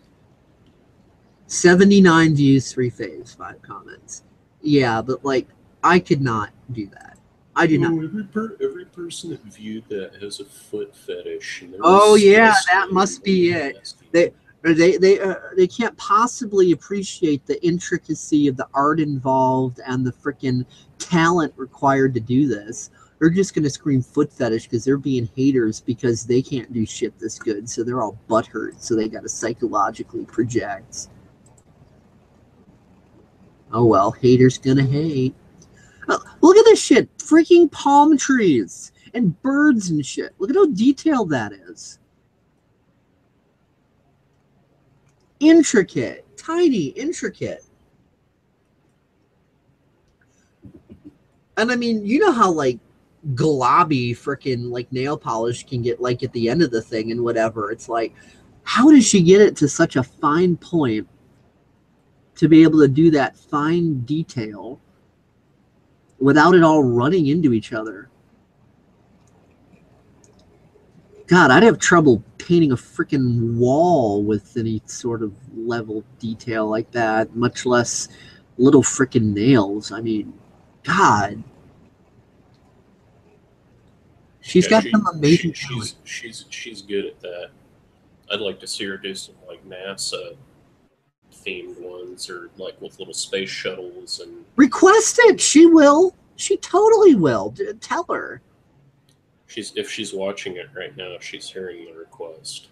seventy-nine views, three faves, five comments. Yeah, but, like, I could not do that. I do oh, not. Every, per every person that viewed that has a foot fetish. And Oh yeah, that must be it. They they they uh, they can't possibly appreciate the intricacy of the art involved and the freaking talent required to do this. They're just gonna scream foot fetish because they're being haters because they can't do shit this good. So they're all butthurt. So they got to psychologically project. Oh well, haters gonna hate. Oh, look at this shit. Freaking palm trees and birds and shit. Look at how detailed that is. Intricate. Tiny, intricate. And I mean, you know how like globby freaking like nail polish can get like at the end of the thing and whatever. It's like, how does she get it to such a fine point to be able to do that fine detail without it all running into each other? God, I'd have trouble painting a freaking wall with any sort of level detail like that, much less little freaking nails. I mean, God. She's Yeah, got she, some she amazing talent. she's she's she's good at that. I'd like to see her do some like NASA themed ones, or like with little space shuttles and. Request it. She will. She totally will. Tell her. She's if she's watching it right now, she's hearing the request.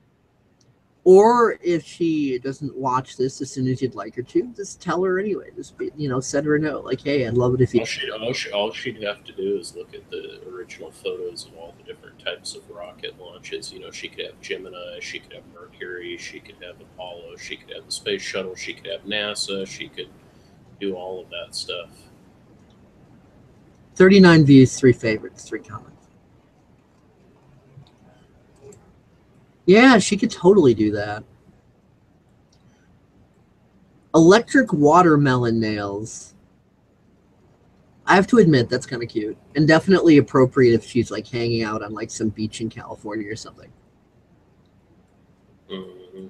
Or if she doesn't watch this as soon as you'd like her to, just tell her anyway. Just be, you know, send her a note like, "Hey, I'd love it if you." All she all, she all she'd have to do is look at the original photos of all the different types of rocket launches. You know, she could have Gemini, she could have Mercury, she could have Apollo, she could have the space shuttle, she could have NASA, she could do all of that stuff. thirty-nine views, three favorites, three comments. Yeah, she could totally do that. Electric watermelon nails. I have to admit that's kind of cute and definitely appropriate if she's like hanging out on like some beach in California or something. Mm-hmm.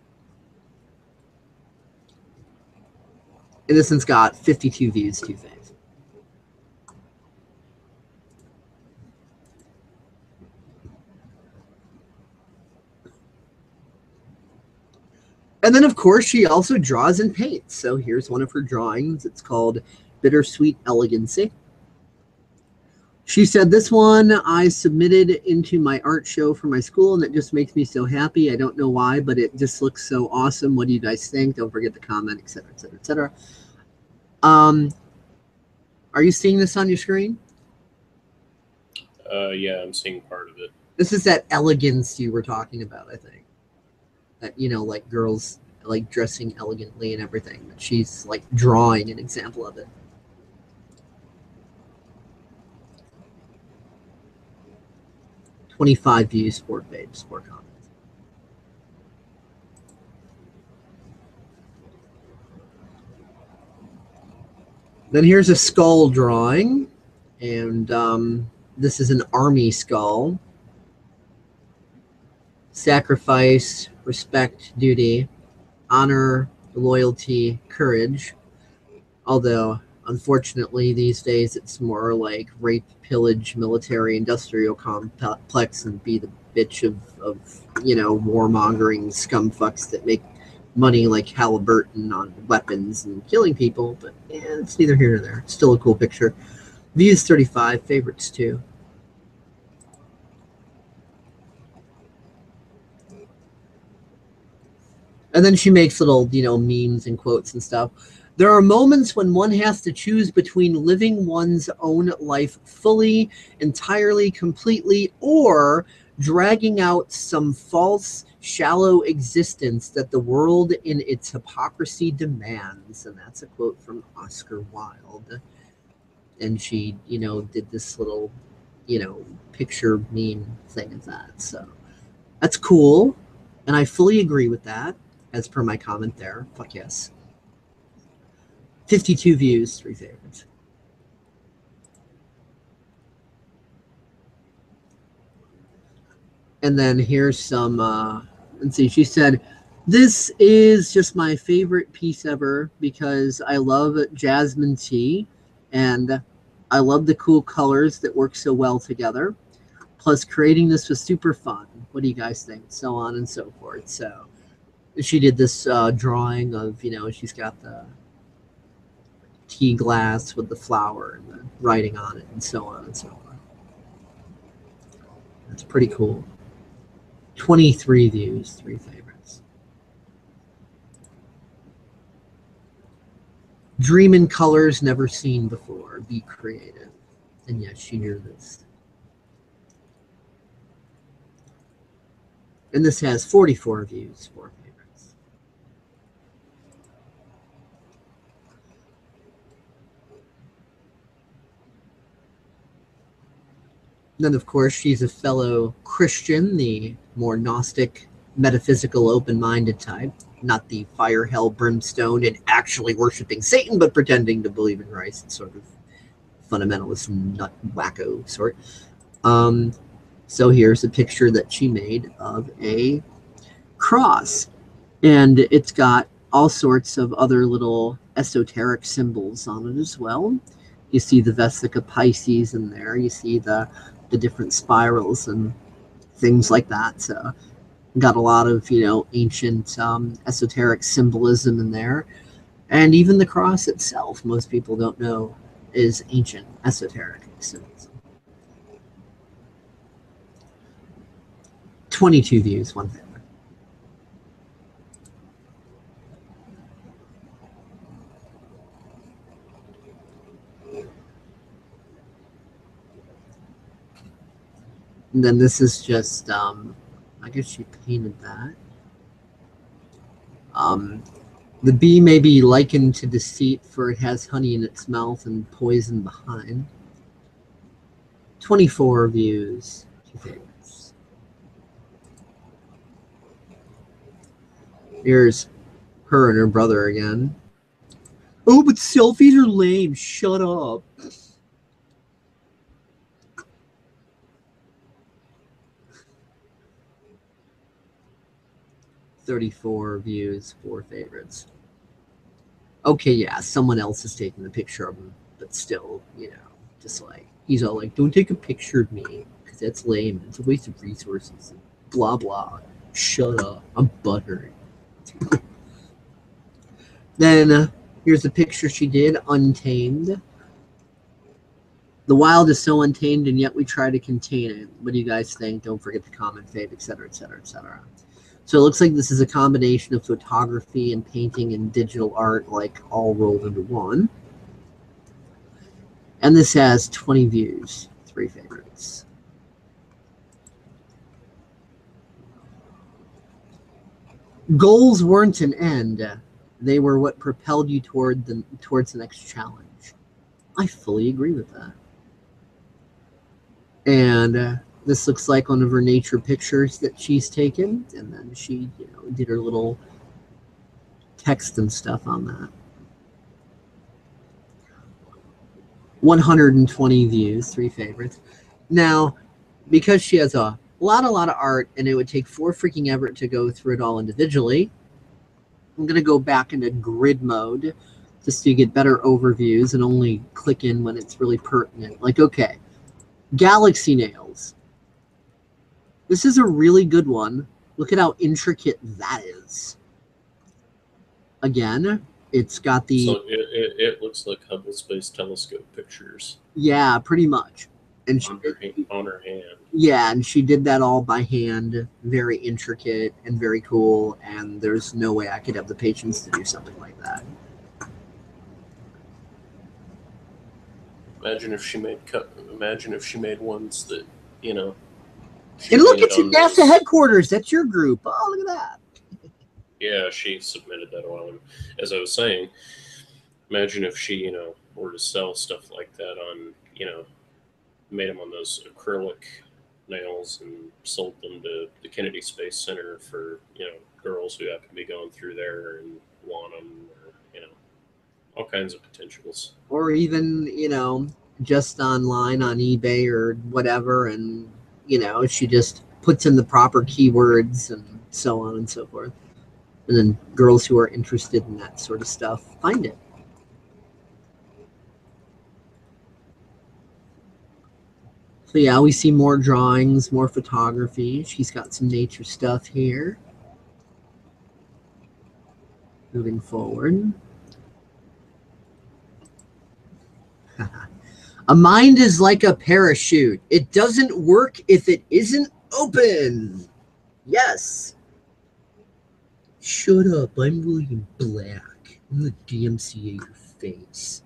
Innocent's got fifty-two views, two faves. And then, of course, she also draws and paints. So here's one of her drawings. It's called Bittersweet Elegancy. She said, this one I submitted into my art show for my school, and it just makes me so happy. I don't know why, but it just looks so awesome. What do you guys think? Don't forget to comment, et cetera, et cetera, et cetera. Um, are you seeing this on your screen? Uh, yeah, I'm seeing part of it. This is that elegance you were talking about, I think. That, you know, like girls like dressing elegantly and everything. But she's like drawing an example of it. twenty-five views, four pages, four comments. Then here's a skull drawing, and um, this is an army skull. Sacrifice, respect, duty, honor, loyalty, courage. Although, unfortunately, these days it's more like rape, pillage, military, industrial complex, and be the bitch of, of you know, warmongering scumfucks that make money like Halliburton on weapons and killing people. But yeah, it's neither here nor there. It's still a cool picture. Views thirty-five, favorites too. And then she makes little, you know, memes and quotes and stuff. There are moments when one has to choose between living one's own life fully, entirely, completely, or dragging out some false, shallow existence that the world in its hypocrisy demands. And that's a quote from Oscar Wilde. And she, you know, did this little, you know, picture meme thing of that. So that's cool. And I fully agree with that, as per my comment there. Fuck yes. fifty-two views, three favorites. And then here's some, uh, let's see, she said, this is just my favorite piece ever because I love jasmine tea and I love the cool colors that work so well together. Plus, creating this was super fun. What do you guys think? So on and so forth. So she did this uh, drawing of, you know, she's got the tea glass with the flower and the writing on it and so on and so on. That's pretty cool. twenty-three views, three favorites. Dream in colors never seen before. Be creative. And yes, she knew this. And this has forty-four views, four favorites. Then, of course, she's a fellow Christian, the more Gnostic, metaphysical, open-minded type. Not the fire, hell, brimstone, and actually worshiping Satan, but pretending to believe in Christ, sort of fundamentalist, nut wacko sort. Um, so here's a picture that she made of a cross, and it's got all sorts of other little esoteric symbols on it as well. You see the Vesica Pisces in there. You see the the different spirals and things like that. So got a lot of, you know, ancient um, esoteric symbolism in there. And even the cross itself, most people don't know, is ancient esoteric symbolism. twenty-two views, one favorite. And then this is just, um, I guess she painted that. Um, the bee may be likened to deceit, for it has honey in its mouth and poison behind. twenty-four views, two favorites. Here's her and her brother again. Oh, but selfies are lame. Shut up. thirty-four views, four favorites. Okay, yeah, someone else is taking the picture of him, but still, you know, just like, he's all like, don't take a picture of me, because that's lame. It's a waste of resources. Blah, blah. Shut up. I'm butthurt. Then, uh, here's a picture she did, untamed. The wild is so untamed, and yet we try to contain it. What do you guys think? Don't forget to comment, fave, et cetera, et cetera, et cetera. So it looks like this is a combination of photography and painting and digital art, like all rolled into one. And this has twenty views, three favorites. Goals weren't an end. They were what propelled you toward the, towards the next challenge. I fully agree with that. And uh, this looks like one of her nature pictures that she's taken, and then she, you know, did her little text and stuff on that. one hundred twenty views, three favorites. Now, because she has a lot, a lot of art, and it would take four freaking ever to go through it all individually, I'm going to go back into grid mode just to get better overviews and only click in when it's really pertinent. Like, okay, galaxy nails. This is a really good one. Look at how intricate that is. Again, it's got the... So it, it, it looks like Hubble Space Telescope pictures. Yeah, pretty much. And on, she, her, on her hand. Yeah, and she did that all by hand. Very intricate and very cool. And there's no way I could have the patience to do something like that. Imagine if she made cut. Imagine if she made ones that, you know. And look, it's in NASA headquarters. That's your group. Oh, look at that. Yeah, she submitted that a while ago. As I was saying, imagine if she, you know, were to sell stuff like that on, you know, made them on those acrylic nails and sold them to the Kennedy Space Center for, you know, girls who happen to be going through there and want them, or, you know, all kinds of potentials. Or even, you know, just online on eBay or whatever, and, you know, she just puts in the proper keywords and so on and so forth. And then girls who are interested in that sort of stuff find it. So yeah, we see more drawings, more photography. She's got some nature stuff here. Moving forward. A mind is like a parachute. It doesn't work if it isn't open. Yes. Shut up. I'm William Black. I'm the D M C A your face.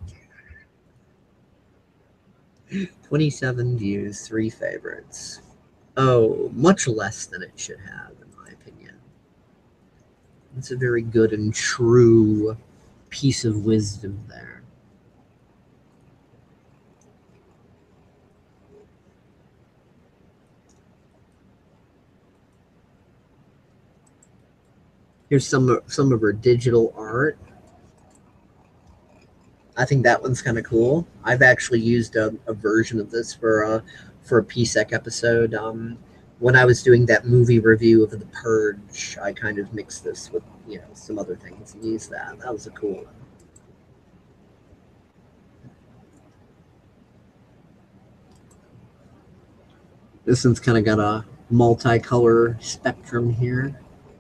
twenty-seven views, three favorites. Oh, much less than it should have, in my opinion. It's a very good and true piece of wisdom there. Here's some of, some of her digital art. I think that one's kind of cool. I've actually used a, a version of this for a, for a P S E C episode. Um, when I was doing that movie review of The Purge, I kind of mixed this with, you know, some other things and used that. That was a cool one. This one's kind of got a multicolor spectrum here.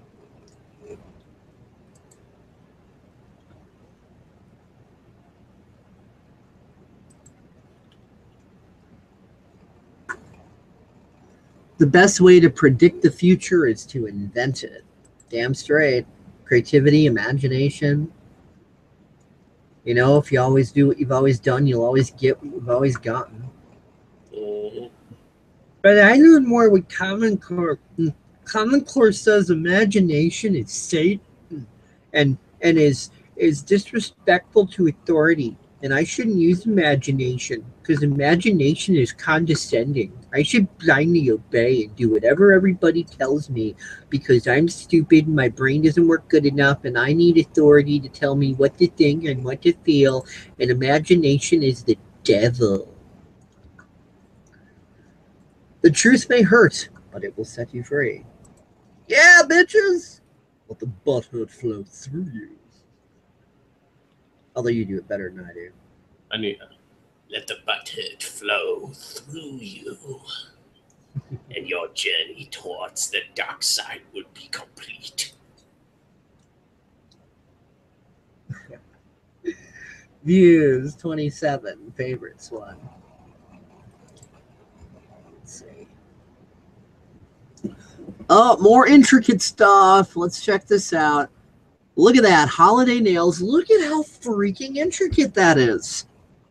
The best way to predict the future is to invent it. Damn straight. Creativity, imagination. You know, if you always do what you've always done, you'll always get what you've always gotten. Mm-hmm. But I learned more with Common Core. Common Core says imagination is Satan and and is is disrespectful to authority. And I shouldn't use imagination because imagination is condescending. I should blindly obey and do whatever everybody tells me because I'm stupid and my brain doesn't work good enough and I need authority to tell me what to think and what to feel. And imagination is the devil. The truth may hurt, but it will set you free. Yeah, bitches! Let the butthurt flow through you. Although you do it better than I do. I need let the butthurt flow through you, and your journey towards the dark side would be complete. Views twenty-seven, favorites one. Let's see. Oh, more intricate stuff. Let's check this out. Look at that. Holiday nails. Look at how freaking intricate that is.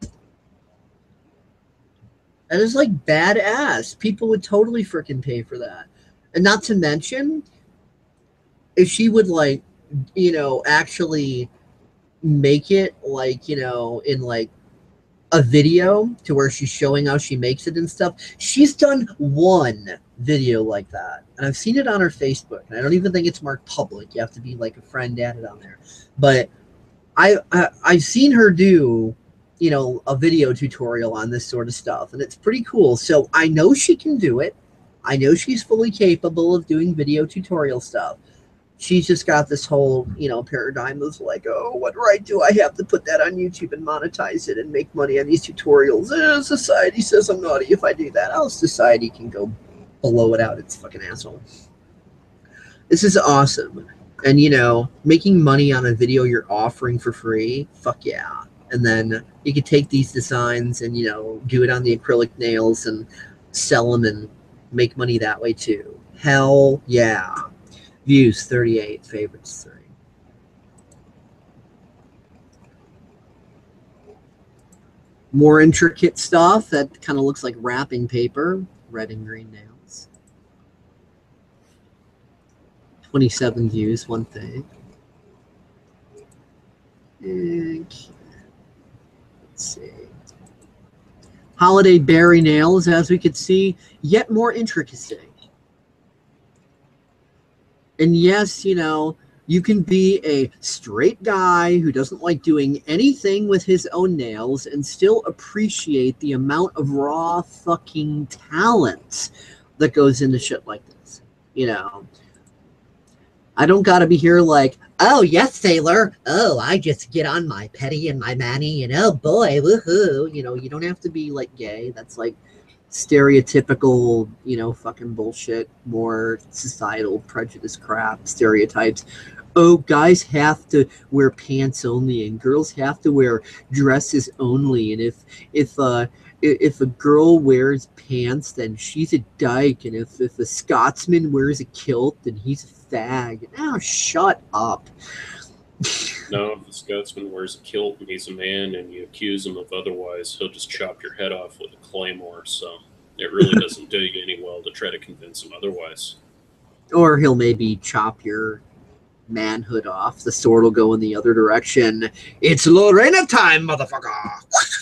That is like badass. People would totally freaking pay for that. And not to mention, if she would like, you know, actually make it like, you know, in like a video to where she's showing how she makes it and stuff. She's done one video like that. And I've seen it on her Facebook. And I don't even think it's marked public. You have to be like a friend added on there. But I, I I've seen her do, you know, a video tutorial on this sort of stuff. And it's pretty cool. So I know she can do it. I know she's fully capable of doing video tutorial stuff. She's just got this whole, you know, paradigm of like, oh, what right do I have to put that on YouTube and monetize it and make money on these tutorials? Eh, society says I'm naughty if I do that. Oh, society can go blow it out its fucking asshole. This is awesome. And, you know, making money on a video you're offering for free, fuck yeah. And then you could take these designs and, you know, do it on the acrylic nails and sell them and make money that way too. Hell yeah. Views thirty-eight, favorites three. More intricate stuff that kind of looks like wrapping paper. Red and green nails. twenty-seven views, one thing. Okay. Let's see. Holiday berry nails, as we could see, yet more intricacy. And yes, you know, you can be a straight guy who doesn't like doing anything with his own nails and still appreciate the amount of raw fucking talent that goes into shit like this. You know, I don't gotta be here like, oh, yes, sailor. Oh, I just get on my petty and my manny and oh boy, woohoo. You know, you don't have to be like gay. That's like stereotypical, you know, fucking bullshit, more societal prejudice crap, stereotypes. Oh, guys have to wear pants only and girls have to wear dresses only. And if if uh if a girl wears pants, then she's a dyke. And if, if a Scotsman wears a kilt, then he's a fag. Now, oh, shut up. No, if the Scotsman wears a kilt and he's a man and you accuse him of otherwise, he'll just chop your head off with a claymore. So it really doesn't do you any well to try to convince him otherwise. Or he'll maybe chop your manhood off. The sword will go in the other direction. It's Lorena time, motherfucker!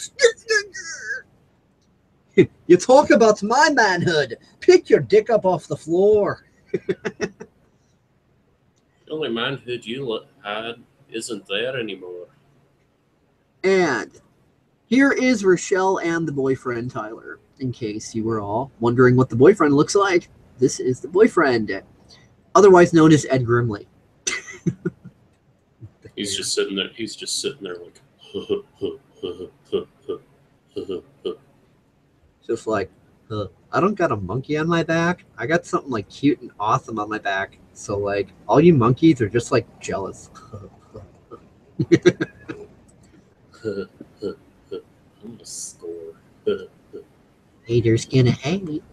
You talk about my manhood. Pick your dick up off the floor. The only manhood you had isn't there anymore. And here is Richelle and the boyfriend, Tyler. In case you were all wondering what the boyfriend looks like, this is the boyfriend, otherwise known as Ed Grimley. He's just sitting there. He's just sitting there like, huh, huh, huh, huh, huh, huh, huh. Just like, huh, I don't got a monkey on my back. I got something like cute and awesome on my back. So like, all you monkeys are just like jealous. I'm gonna score. Haters gonna hate.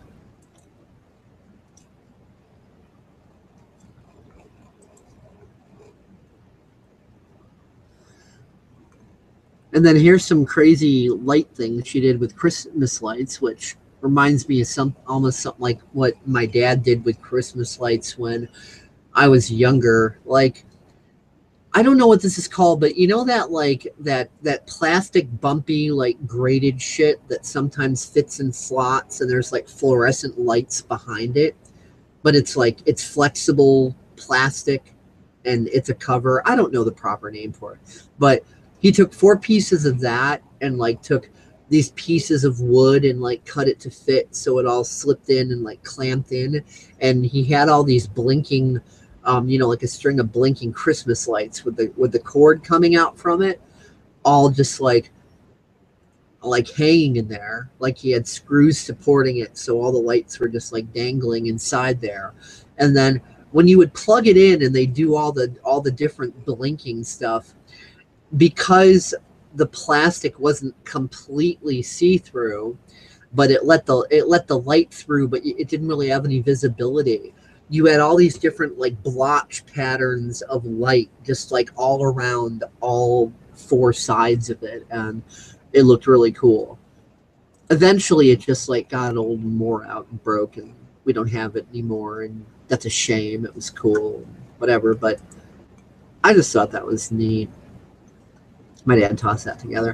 And then here's some crazy light thing she did with Christmas lights, which reminds me of some almost something like what my dad did with Christmas lights when I was younger. Like, I don't know what this is called, but you know that like that that plastic bumpy like grated shit that sometimes fits in slots and there's like fluorescent lights behind it, but it's like it's flexible plastic and it's a cover. I don't know the proper name for it, but he took four pieces of that and like took these pieces of wood and like cut it to fit so it all slipped in and like clamped in, and he had all these blinking um, you know, like a string of blinking Christmas lights with the with the cord coming out from it, all just like like hanging in there, like he had screws supporting it, so all the lights were just like dangling inside there. And then when you would plug it in and they do all the all the different blinking stuff, because the plastic wasn't completely see-through, but it let the it let the light through, but it didn't really have any visibility. You had all these different like blotch patterns of light just like all around all four sides of it, and it looked really cool. Eventually it just like got old and wore out and broke, and we don't have it anymore, and that's a shame. It was cool, whatever, but I just thought that was neat. My dad tossed that together.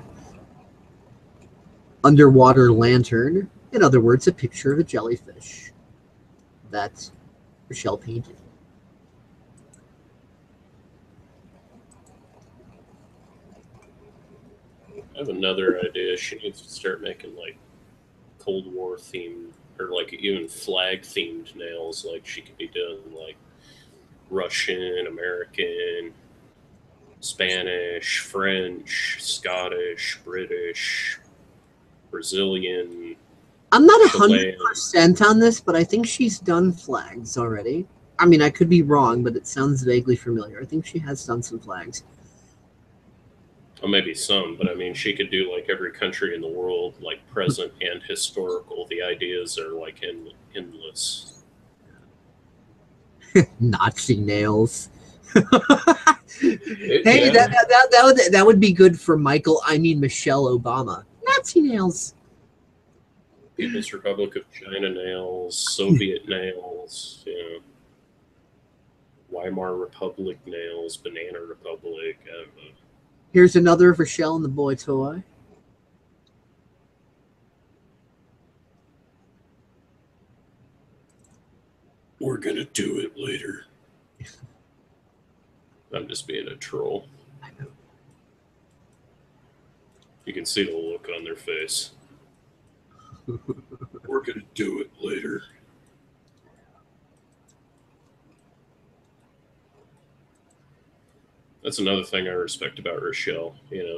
Underwater lantern, in other words, a picture of a jellyfish. That's Richelle painted. I have another idea. She needs to start making like Cold War themed or like even flag themed nails. Like she could be doing like Russian, American, Spanish, French, Scottish, British, Brazilian. I'm not a hundred percent on this, but I think she's done flags already. I mean, I could be wrong, but it sounds vaguely familiar. I think she has done some flags. Well, maybe some, but I mean, she could do like every country in the world, like present and historical. The ideas are like end- endless. Nazi nails. It, hey, yeah. that, that, that, that, would, that would be good for Michael, I mean Michelle Obama. Nazi nails. People's Republic of China nails, Soviet nails, you know, Weimar Republic nails, Banana Republic. I don't know. Here's another of Richelle and the boy toy. We're gonna do it later. I'm just being a troll. I know. You can see the look on their face. We're gonna do it later. That's another thing I respect about Richelle, you know.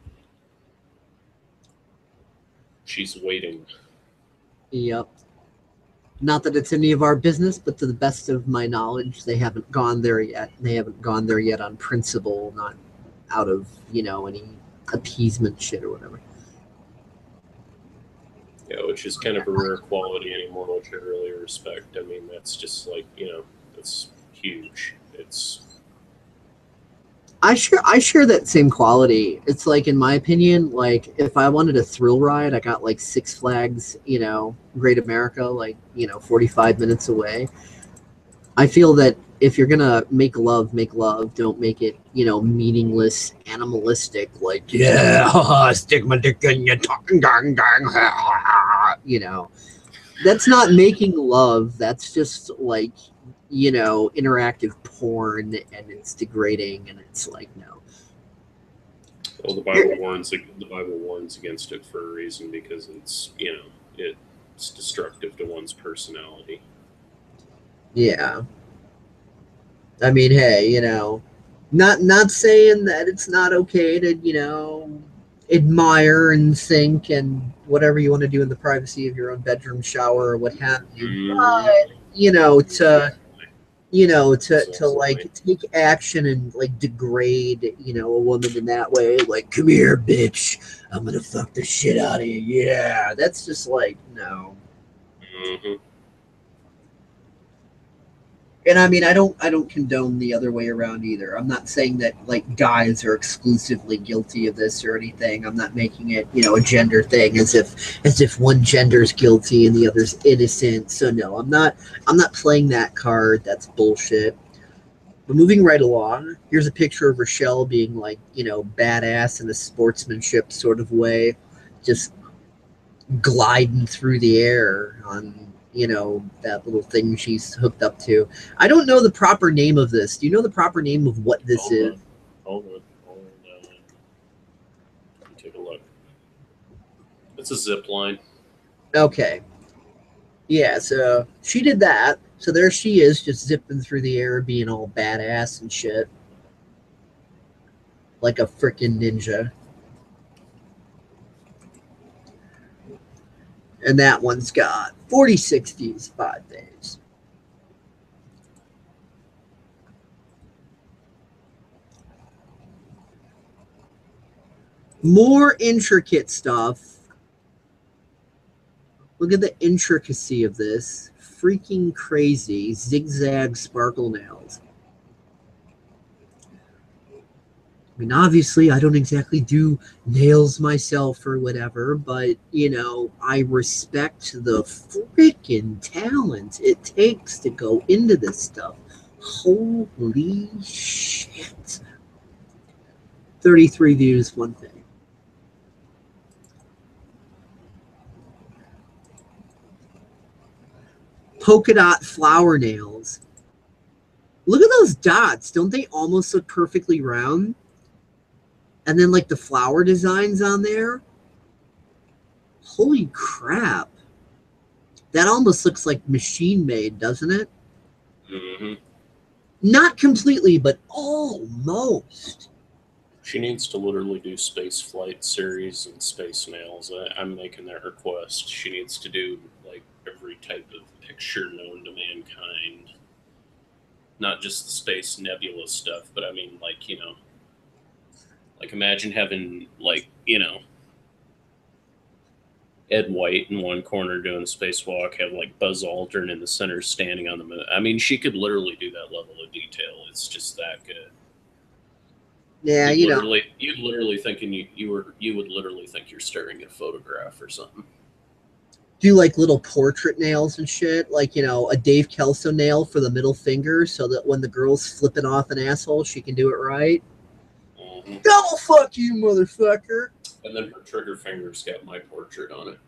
She's waiting. Yep. Not that it's any of our business, but to the best of my knowledge, they haven't gone there yet. They haven't gone there yet on principle, not out of, you know, any appeasement shit or whatever. Yeah, which is kind of a rare quality anymore, which I really respect. I mean, that's just like, you know, it's huge. It's I share I share that same quality. It's like, in my opinion, like if I wanted a thrill ride, I got like Six Flags, you know, Great America, like, you know, forty-five minutes away. I feel that if you're gonna make love, make love. Don't make it, you know, meaningless, animalistic. Like, yeah, stick my dick in your tongue, gang, gang, you know. That's not making love. That's just like, you know, interactive porn, and it's degrading, and it's like, no. Well, the Bible warns the Bible warns against it for a reason, because it's, you know, it's destructive to one's personality. Yeah. I mean, hey, you know, not not saying that it's not okay to, you know, admire and think and whatever you want to do in the privacy of your own bedroom shower or what have you. Mm, But, you know, to you know, to, to exactly. like take action and like degrade, you know, a woman in that way, like, come here, bitch, I'm gonna fuck the shit out of you. Yeah. That's just like, no. Mm-hmm. And I mean, I don't, I don't condone the other way around either. I'm not saying that like guys are exclusively guilty of this or anything. I'm not making it, you know, a gender thing, as if, as if one gender's guilty and the other's innocent. So no, I'm not, I'm not playing that card. That's bullshit. But moving right along, here's a picture of Richelle being like, you know, badass in a sportsmanship sort of way, just gliding through the air on, you know, that little thing she's hooked up to. I don't know the proper name of this. Do you know the proper name of what this Hold is? on. Hold on. Hold on. Let me take a look. It's a zip line. Okay. Yeah, so she did that. So there she is, just zipping through the air, being all badass and shit. Like a freaking ninja. And that one's got forty sixties, five days. More intricate stuff. Look at the intricacy of this. Freaking crazy. Zigzag sparkle nails. I mean, obviously, I don't exactly do nails myself or whatever, but, you know, I respect the freaking talent it takes to go into this stuff. Holy shit. thirty-three views, one thing. Polka dot flower nails. Look at those dots. Don't they almost look perfectly round? And then, like, the flower designs on there. Holy crap. That almost looks like machine made, doesn't it? Mm-hmm. Not completely, but almost. She needs to literally do space flight series and space nails. I, I'm making that request. She needs to do like every type of picture known to mankind, not just the space nebula stuff, but I mean, like, you know, like imagine having, like, you know, Ed White in one corner doing a spacewalk, have like Buzz Aldrin in the center standing on the moon. I mean, she could literally do that level of detail. It's just that good. Yeah, you'd you know. literally, you'd literally thinking you, you were you would literally think you're staring at a photograph or something. Do like little portrait nails and shit, like, you know, a Dave Kelso nail for the middle finger, so that when the girl's flipping off an asshole, she can do it right. Mm-hmm. Double fuck you, motherfucker. And then her trigger finger's got my portrait on it.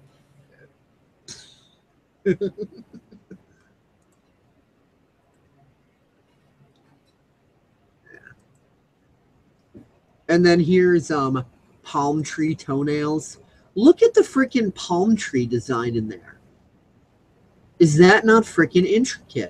And then here's um palm tree toenails. Look at the freaking palm tree design in there. Is that not freaking intricate?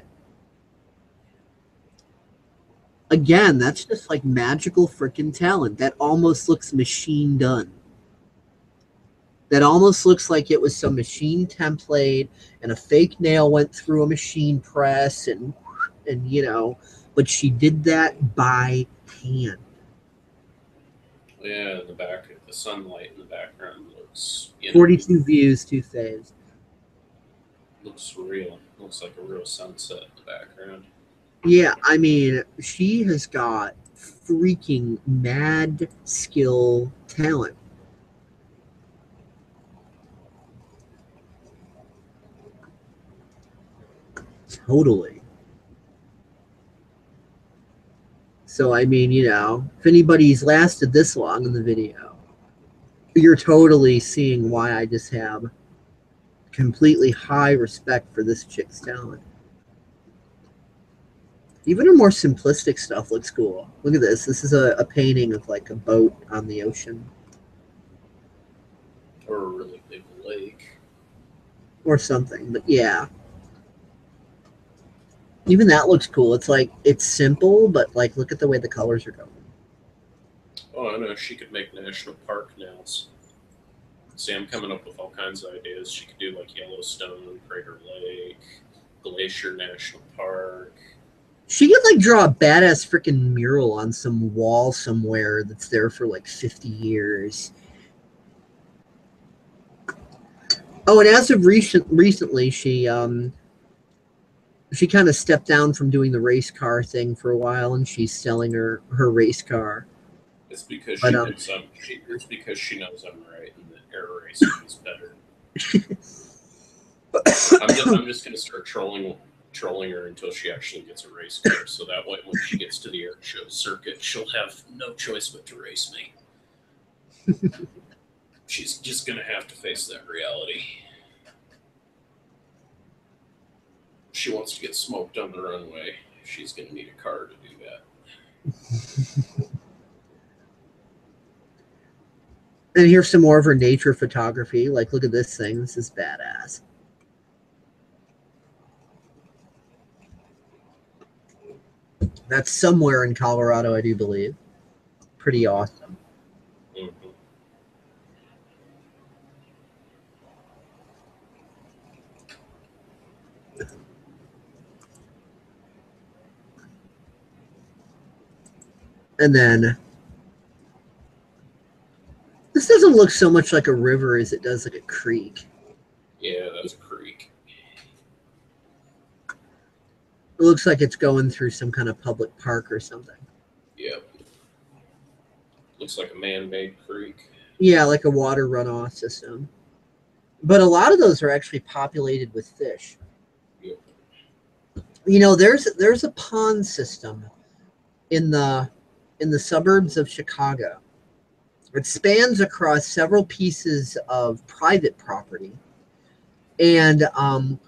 Again, that's just like magical freaking talent. That almost looks machine done. That almost looks like it was some machine template and a fake nail went through a machine press and and you know, but she did that by hand. Yeah, the back, the sunlight in the background looks, you know, forty-two views, two faves. looks real. Looks like a real sunset in the background. Yeah, I mean, she has got freaking mad skill talent. Totally. So, I mean, you know, if anybody's lasted this long in the video, you're totally seeing why I just have completely high respect for this chick's talent. Even her more simplistic stuff looks cool. Look at this. This is a, a painting of like a boat on the ocean. Or a really big lake. Or something, but yeah. Even that looks cool. It's like, it's simple, but like, look at the way the colors are going. Oh, I know. She could make national park nails. See, I'm coming up with all kinds of ideas. She could do like Yellowstone, Crater Lake, Glacier National Park. She could like draw a badass freaking mural on some wall somewhere that's there for like fifty years. Oh, and as of recent recently, she um she kind of stepped down from doing the race car thing for a while, and she's selling her her race car. It's because But she um, knows I'm. She, it's because she knows I'm right, and that air racing is better. I'm just, I'm just gonna start trolling trolling her until she actually gets a race car, so that way when she gets to the air show circuit, she'll have no choice but to race me. She's just gonna have to face that reality. If she wants to get smoked on the runway, she's gonna need a car to do that. And here's some more of her nature photography. Like, look at this thing. This is badass. That's somewhere in Colorado, I do believe. Pretty awesome. Mm-hmm. And then this doesn't look so much like a river as it does like a creek. Yeah, that's a creek. It looks like it's going through some kind of public park or something. Yep. Looks like a man-made creek. Yeah, like a water runoff system. But a lot of those are actually populated with fish. Yep. You know, there's there's a pond system in the in the suburbs of Chicago. It spans across several pieces of private property. And um,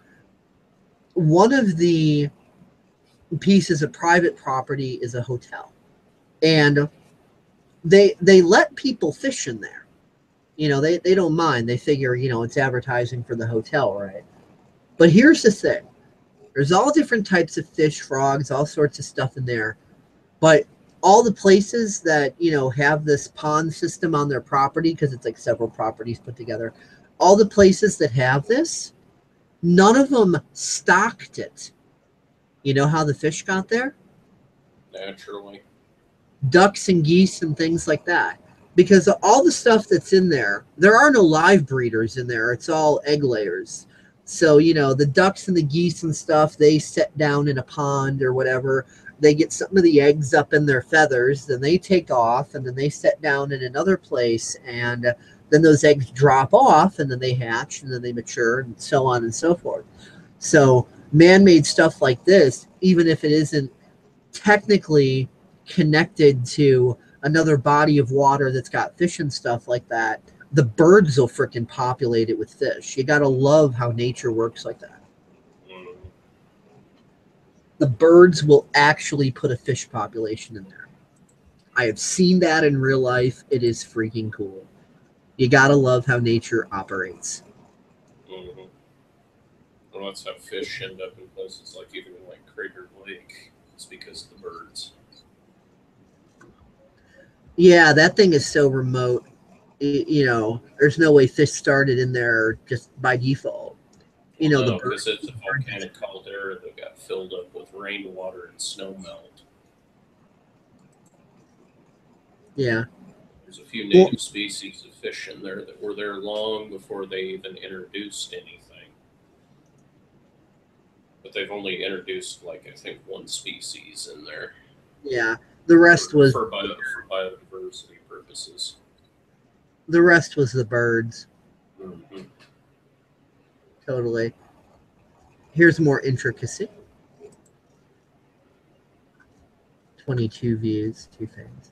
one of the pieces of private property is a hotel. And they they let people fish in there. You know, they, they don't mind. They figure, you know, it's advertising for the hotel, right? But here's the thing. There's all different types of fish, frogs, all sorts of stuff in there. But all the places that, you know, have this pond system on their property, because it's like several properties put together, all the places that have this, none of them stocked it. You know how the fish got there? Naturally. Ducks and geese and things like that. Because all the stuff that's in there, there are no live breeders in there. It's all egg layers. So, you know, the ducks and the geese and stuff, they set down in a pond or whatever. They get some of the eggs up in their feathers, then they take off, and then they set down in another place, and then those eggs drop off, and then they hatch, and then they mature, and so on and so forth. So man-made stuff like this, even if it isn't technically connected to another body of water that's got fish and stuff like that, the birds will freaking populate it with fish. You gotta love how nature works like that. Mm-hmm. The birds will actually put a fish population in there. I have seen that in real life. It is freaking cool. You gotta love how nature operates. Mm-hmm. Well, that's how fish end up in places like even like Crater Lake. It's because of the birds. Yeah, that thing is so remote. You know, there's no way fish started in there just by default. You Well, know, the no, because birds. it's a volcanic caldera that got filled up with rainwater and snow melt. Yeah. There's a few Well, native species of fish in there that were there long before they even introduced anything. But they've only introduced, like, I think one species in there. yeah. The rest for, was for, bio, for biodiversity purposes. The rest was the birds. Mm-hmm. Totally. Here's more intricacy. twenty-two views, two fans.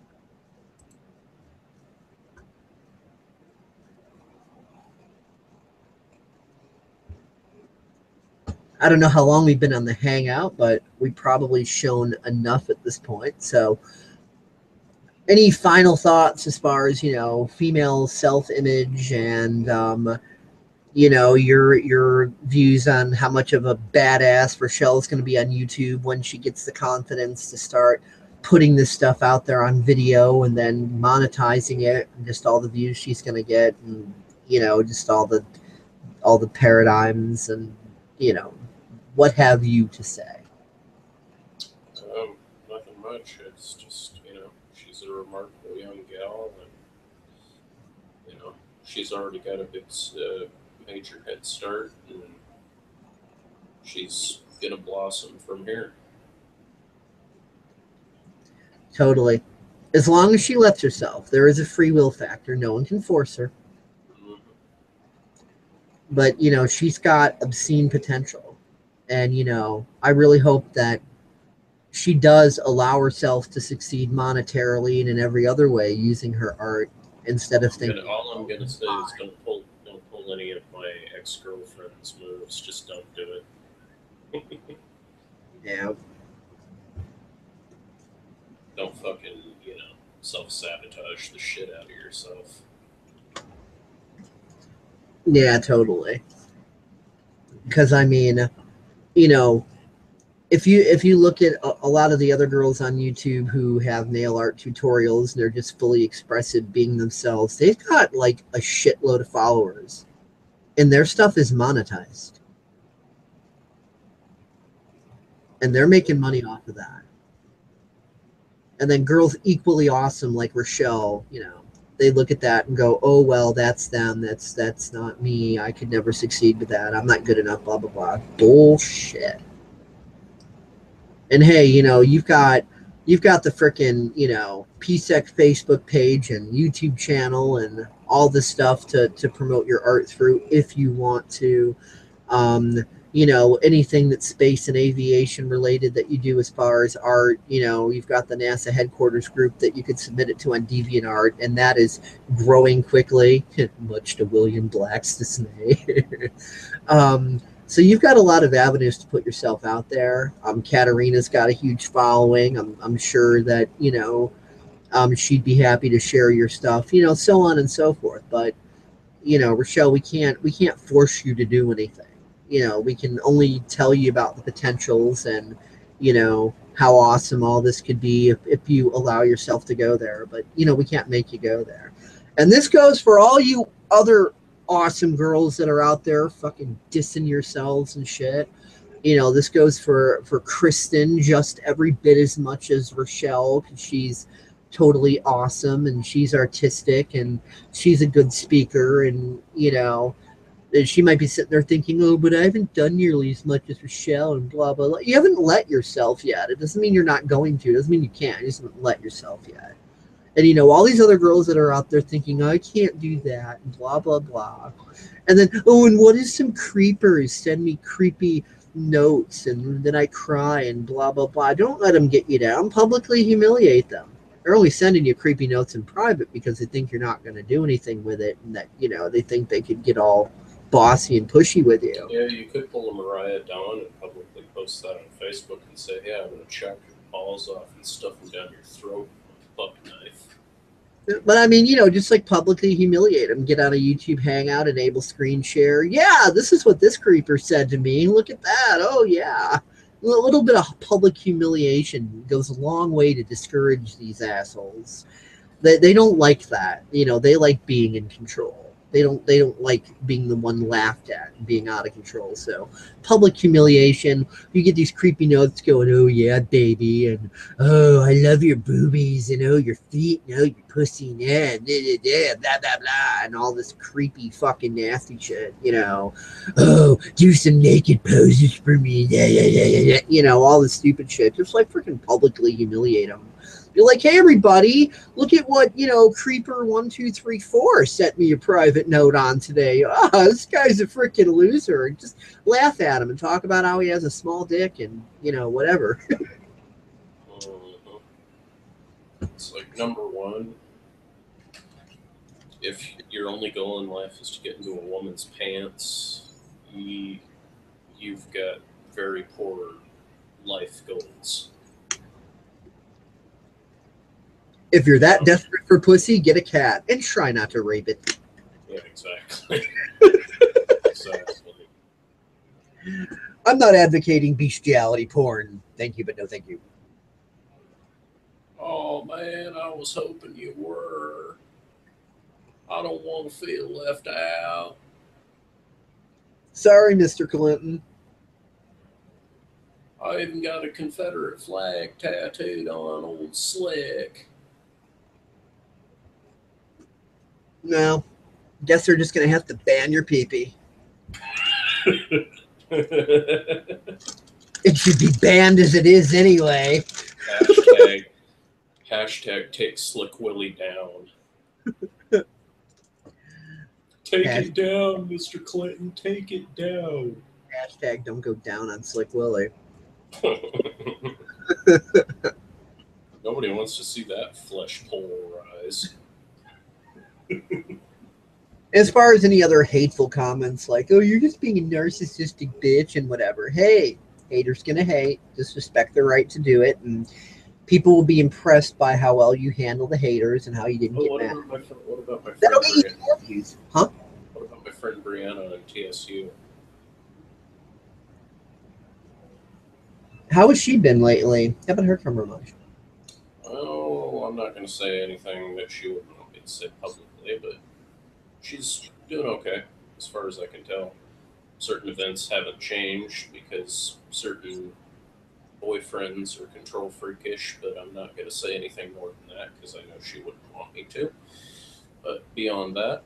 I don't know how long we've been on the Hangout, but we've probably shown enough at this point. So any final thoughts as far as, you know, female self-image and, um, you know, your your views on how much of a badass Richelle is going to be on YouTube when she gets the confidence to start putting this stuff out there on video and then monetizing it, and just all the views she's going to get, and, you know, just all the all the paradigms, and, you know, what have you to say? Um, nothing much. It's just, you know, she's a remarkable young gal, and, you know, she's already got a big, uh, major head start, and she's gonna blossom from here. Totally. As long as she lets herself, there is a free will factor. No one can force her. Mm-hmm. But, you know, she's got obscene potential. And, you know, I really hope that she does allow herself to succeed monetarily and in every other way using her art instead of I'm thinking. gonna, all I'm gonna say is don't pull, don't pull any of my ex-girlfriend's moves. Just don't do it. Yeah. Don't fucking, you know, self-sabotage the shit out of yourself. Yeah, totally. Because, I mean, you know, if you if you look at a, a lot of the other girls on YouTube who have nail art tutorials and they're just fully expressive, being themselves, they've got like a shitload of followers, and their stuff is monetized, and they're making money off of that. And then girls equally awesome like Richelle, you know, they look at that and go, "Oh well, that's them. That's that's not me. I could never succeed with that. I'm not good enough." Blah blah blah. Bullshit. And hey, you know, you've got you've got the frickin', you know, P S E C Facebook page and YouTube channel and all this stuff to to promote your art through if you want to. Um, you know, anything that's space and aviation related that you do as far as art, you know, you've got the NASA headquarters group that you could submit it to on DeviantArt, and that is growing quickly, much to William Black's dismay. um, So you've got a lot of avenues to put yourself out there. Um, Katarina's got a huge following. I'm, I'm sure that, you know, um, she'd be happy to share your stuff, you know, so on and so forth. But, you know, Richelle, we can't we can't force you to do anything. You know, we can only tell you about the potentials and, you know, how awesome all this could be if, if you allow yourself to go there. But, you know, we can't make you go there. And this goes for all you other awesome girls that are out there fucking dissing yourselves and shit. You know, this goes for for Kristen just every bit as much as Richelle, because she's totally awesome and she's artistic and she's a good speaker, and, you know, she might be sitting there thinking, "Oh, but I haven't done nearly as much as Richelle," and blah blah blah. You haven't let yourself yet. It doesn't mean you're not going to. It doesn't mean you can't. You just haven't let yourself yet. And, you know, all these other girls that are out there thinking, "I can't do that," and blah, blah, blah. And then, "Oh, and what if some creepers send me creepy notes and then I cry and blah, blah, blah." Don't let them get you down. Publicly humiliate them. They're only sending you creepy notes in private because they think you're not going to do anything with it, and that, you know, they think they could get all bossy and pushy with you. Yeah, you could pull a Mariah Dawn and publicly post that on Facebook and say, "Yeah, I'm going to chop your balls off and stuff them down your throat with a buck knife." But I mean, you know, just like publicly humiliate them. Get on a YouTube hangout, enable screen share. Yeah, this is what this creeper said to me. Look at that. Oh, yeah. A little bit of public humiliation goes a long way to discourage these assholes. They, they don't like that. You know, they like being in control. They don't they don't like being the one laughed at and being out of control. So public humiliation. You get these creepy notes going, "Oh yeah, baby," and "Oh, I love your boobies," and "Oh, your feet," and "Oh, your pussy," and yeah, blah, blah, blah, blah, and all this creepy fucking nasty shit. You know, "Oh, do some naked poses for me," yeah, yeah, yeah, yeah, yeah. You know, all this stupid shit. Just like freaking publicly humiliate them. Be like, hey, everybody, look at what, you know, Creeper one two three four sent me a private note on today. Ah, oh, this guy's a freaking loser. And just laugh at him and talk about how he has a small dick and, you know, whatever. uh-huh. It's like, number one, if your only goal in life is to get into a woman's pants, you, you've got very poor life goals. If you're that desperate for pussy, get a cat and try not to rape it. Yeah, exactly. Exactly. I'm not advocating bestiality porn. Thank you, but no thank you. Oh, man, I was hoping you were. I don't want to feel left out. Sorry, Mister Clinton. I even got a Confederate flag tattooed on old Slick. No. Guess they're just going to have to ban your pee-pee. It should be banned as it is anyway. Hashtag, hashtag take Slick Willie down. Take Hashtag, it down, Mister Clinton. Take it down. Hashtag don't go down on Slick Willie. Nobody wants to see that flesh pole rise. As far as any other hateful comments like, oh, you're just being a narcissistic bitch and whatever. Hey, haters gonna hate. Just respect their right to do it. And people will be impressed by how well you handle the haters and how you didn't Oh, get what mad. About my, what about my friend That'll get you Brianna? more views. Huh? What about my friend Brianna on T S U? How has she been lately? Haven't heard from her much. Oh, I'm not going to say anything that she wouldn't want me to say publicly, but she's doing okay, as far as I can tell. Certain events haven't changed because certain boyfriends are control freakish, but I'm not going to say anything more than that because I know she wouldn't want me to. But beyond that,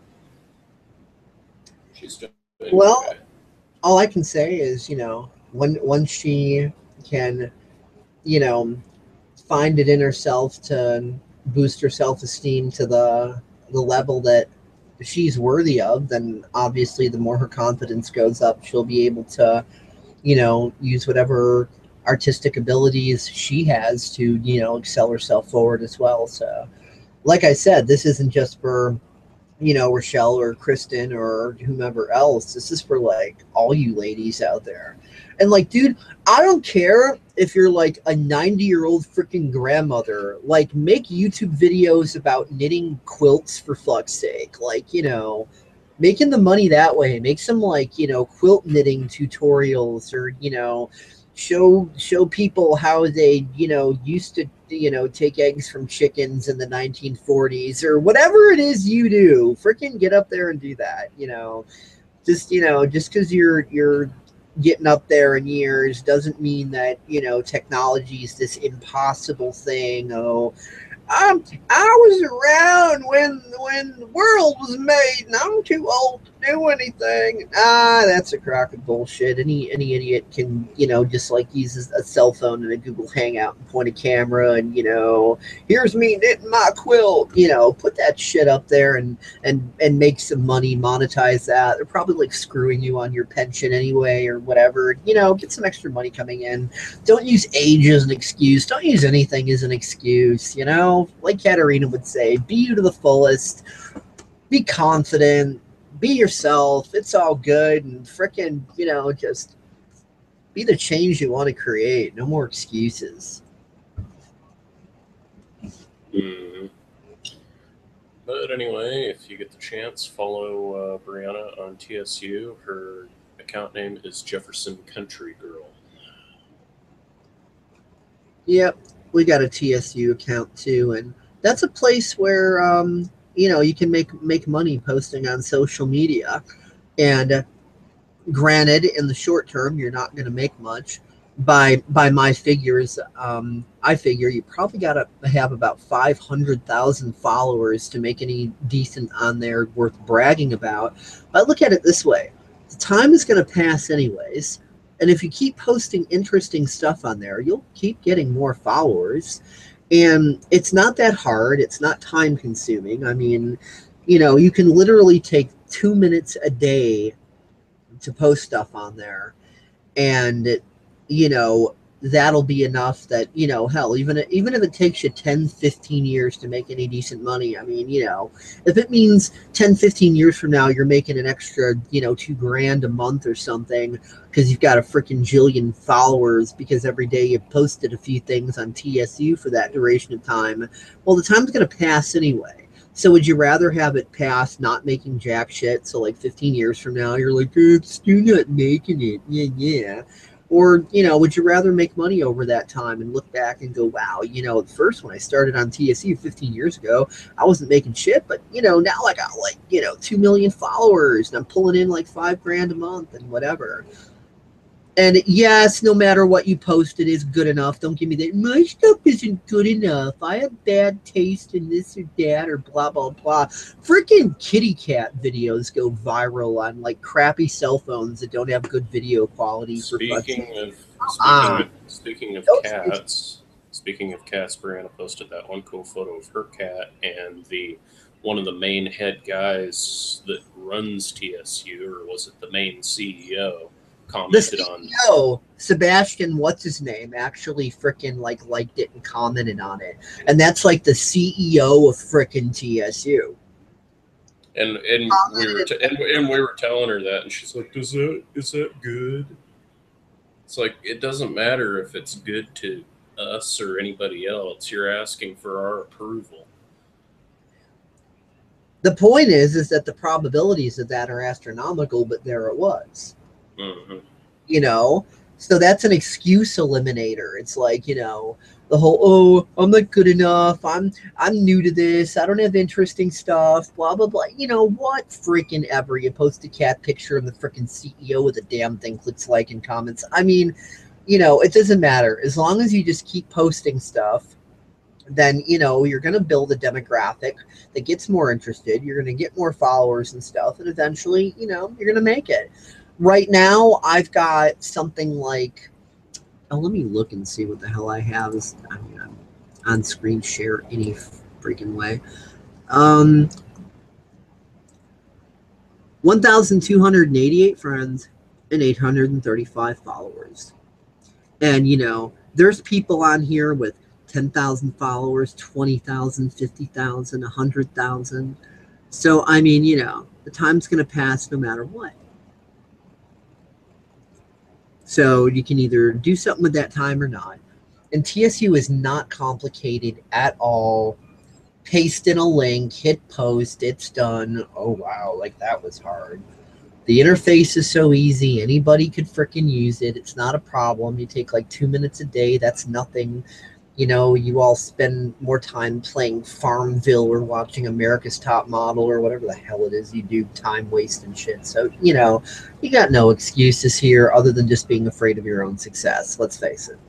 she's doing Well, okay. all I can say is, you know, when once she can, you know, find it in herself to boost her self-esteem to the the level that she's worthy of, then obviously the more her confidence goes up, she'll be able to, you know, use whatever artistic abilities she has to, you know, excel herself forward as well. So, like I said, this isn't just for, you know, Richelle or Kristen or whomever else. This is for like all you ladies out there. And like, dude, I don't care if you're like a ninety year old freaking grandmother, like make YouTube videos about knitting quilts for fuck's sake. Like, you know, making the money that way. Make some like, you know, quilt knitting tutorials or, you know, show show people how they, you know, used to, you know, take eggs from chickens in the nineteen forties or whatever it is you do. Freaking get up there and do that, you know. Just, you know, just because you're you're getting up there in years doesn't mean that, you know, technology is this impossible thing. Oh, Um, I was around when when the world was made, and I'm too old to do anything. Ah, that's a crock of bullshit. Any any idiot can, you know, just like use a cell phone and a Google Hangout and point a camera and, you know, here's me knitting my quilt. You know, put that shit up there and and and make some money, monetize that. They're probably like screwing you on your pension anyway or whatever. You know, get some extra money coming in. Don't use age as an excuse. Don't use anything as an excuse, you know? Like Katarina would say, be you to the fullest. Be confident. Be yourself. It's all good. And frickin', you know, just be the change you want to create. No more excuses. Mm. But anyway, if you get the chance, follow uh, Brianna on T S U. Her account name is Jefferson Country Girl. Yep, we got a T S U account too, and that's a place where um, you know, you can make make money posting on social media. And uh, granted, in the short term, you're not going to make much. By by my figures, um, I figure you probably got to have about five hundred thousand followers to make any decent on there worth bragging about. But look at it this way: the time is going to pass anyways. And if you keep posting interesting stuff on there, you'll keep getting more followers. And it's not that hard. It's not time consuming. I mean, you know, you can literally take two minutes a day to post stuff on there. And, you know, that'll be enough that, you know, hell, even, even if it takes you ten, fifteen years to make any decent money, I mean, you know, if it means ten, fifteen years from now, you're making an extra, you know, two grand a month or something because you've got a freaking jillion followers because every day you posted a few things on T S U for that duration of time, well, the time's going to pass anyway. So would you rather have it pass not making jack shit, so like fifteen years from now, you're like, it's still not making it, yeah, yeah. Or, you know, would you rather make money over that time and look back and go, wow, you know, at first when I started on T S U fifteen years ago, I wasn't making shit, but, you know, now I got like, you know, two million followers and I'm pulling in like five grand a month and whatever. And yes, no matter what you posted is good enough. Don't give me that, my stuff isn't good enough. I have bad taste in this or that or blah, blah, blah. Freaking kitty cat videos go viral on like crappy cell phones that don't have good video quality. Speaking for of speaking of speaking of cats, speaking of cats, Brianna posted that one cool photo of her cat, and the one of the main head guys that runs T S U, or was it the main C E O? Commented the on. C E O, Sebastian, what's his name, actually freaking like liked it and commented on it, and that's like the C E O of freaking T S U. And and we were t- and, and we were telling her that, and she's like, "Is that is that good?" It's like, it doesn't matter if it's good to us or anybody else. You're asking for our approval. The point is, is that the probabilities of that are astronomical, but there it was. Mm-hmm. You know, so that's an excuse eliminator. It's like, you know, the whole, oh, I'm not good enough. I'm I'm new to this. I don't have interesting stuff. Blah blah blah. You know what? Freaking ever. You post a cat picture and the freaking C E O of the damn thing clicks like and comments. I mean, you know, it doesn't matter as long as you just keep posting stuff. Then, you know, you're going to build a demographic that gets more interested. You're going to get more followers and stuff, and eventually, you know, you're going to make it. Right now, I've got something like, oh, let me look and see what the hell I have. I mean, I'm on screen share any freaking way. Um, one thousand two hundred eighty-eight friends and eight hundred thirty-five followers. And, you know, there's people on here with ten thousand followers, twenty thousand, fifty thousand, one hundred thousand. So, I mean, you know, the time's going to pass no matter what. So you can either do something with that time or not. And T S U is not complicated at all. Paste in a link, hit post, it's done. Oh, wow, like that was hard. The interface is so easy. Anybody could freaking use it. It's not a problem. You take like two minutes a day. That's nothing. You know, you all spend more time playing Farmville or watching America's Top Model or whatever the hell it is you do, time waste and shit. So, you know, you got no excuses here other than just being afraid of your own success. Let's face it.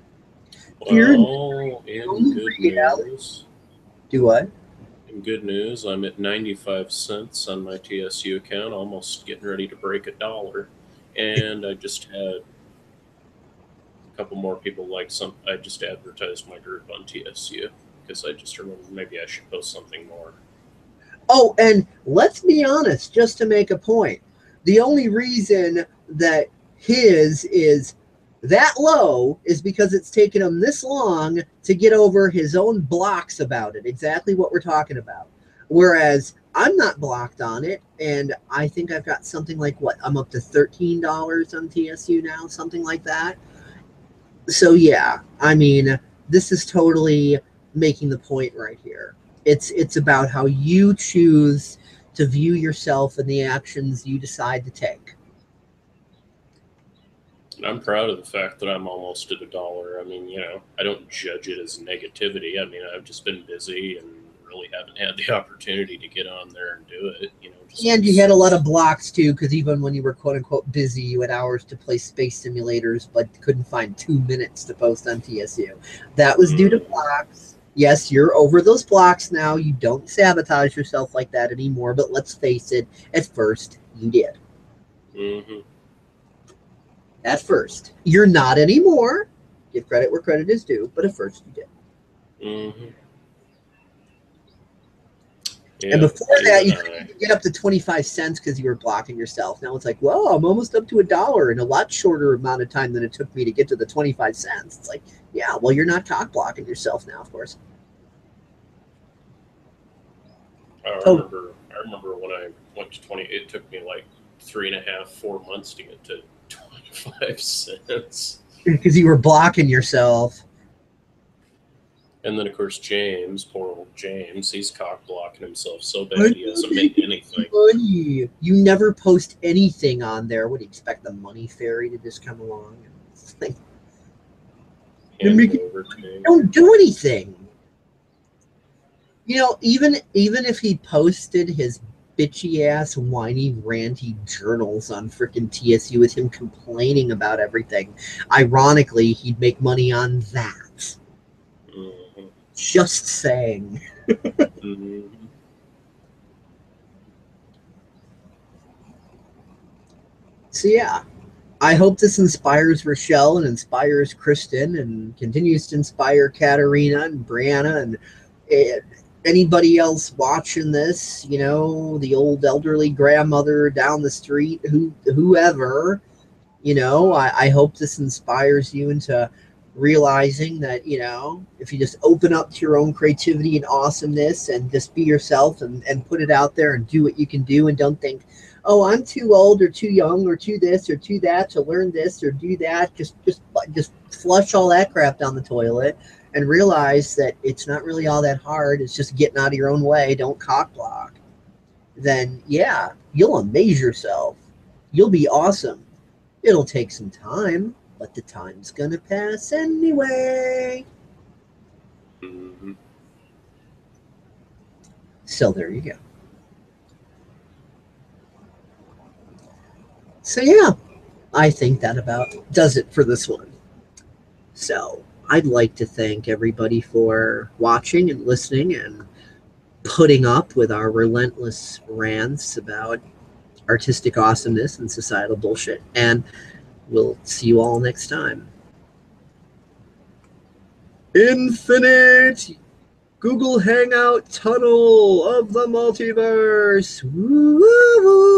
Well, in good news. Do what? In good news, I'm at ninety-five cents on my T S U account, almost getting ready to break a dollar. And I just had couple more people like some. I just advertised my group on T S U because I just remember maybe I should post something more. Oh, and let's be honest, just to make a point, the only reason that his is that low is because it's taken him this long to get over his own blocks about it. Exactly what we're talking about. Whereas I'm not blocked on it, and I think I've got something like, what, I'm up to thirteen dollars on T S U now, something like that. So yeah, I mean, this is totally making the point right here. It's it's about how you choose to view yourself and the actions you decide to take. I'm proud of the fact that I'm almost at a dollar. I mean, you know, I don't judge it as negativity. I mean, I've just been busy and really haven't had the opportunity to get on there and do it. You know, just and you had a lot of blocks too, because even when you were quote unquote busy, you had hours to play space simulators, but couldn't find two minutes to post on T S U. That was mm. due to blocks. Yes, you're over those blocks now. You don't sabotage yourself like that anymore. But let's face it, at first you did. Mm-hmm. At first, you're not anymore. Give credit where credit is due, but at first you did. Mm-hmm. And Yeah, before that, you even I. couldn't get up to twenty-five cents because you were blocking yourself. Now it's like, whoa, I'm almost up to a dollar in a lot shorter amount of time than it took me to get to the twenty-five cents. It's like, yeah, well, you're not cock blocking yourself now, of course. I Oh, remember. I remember when I went to twenty. It took me like three and a half, four months to get to twenty-five cents. because you were blocking yourself. And then, of course, James, poor old James, he's cock blocking himself so I'm bad he not hasn't made making anything. money. You never post anything on there. What do you expect the money fairy to just come along? It's like, you're Hand it making, over to me. don't do anything. You know, even even if he posted his bitchy ass, whiny, ranty journals on freaking T S U with him complaining about everything, ironically, he'd make money on that. Mm-hmm. Just saying. Mm-hmm. So yeah, I hope this inspires Richelle and inspires Kristen and continues to inspire Katarina and Brianna and uh, anybody else watching this, you know, the old elderly grandmother down the street, who whoever, you know, I, I hope this inspires you into realizing that, you know, if you just open up to your own creativity and awesomeness and just be yourself and, and put it out there and do what you can do and don't think, oh, I'm too old or too young or too this or too that to learn this or do that. Just just just flush all that crap down the toilet and realize that it's not really all that hard. It's just getting out of your own way. Don't cock block. Then yeah, you'll amaze yourself. You'll be awesome. It'll take some time, but the time's gonna pass anyway. Mm-hmm. So there you go. So yeah, I think that about does it for this one. So I'd like to thank everybody for watching and listening and putting up with our relentless rants about artistic awesomeness and societal bullshit. And we'll see you all next time. Infinite Google Hangout tunnel of the multiverse. Woo, woo, woo.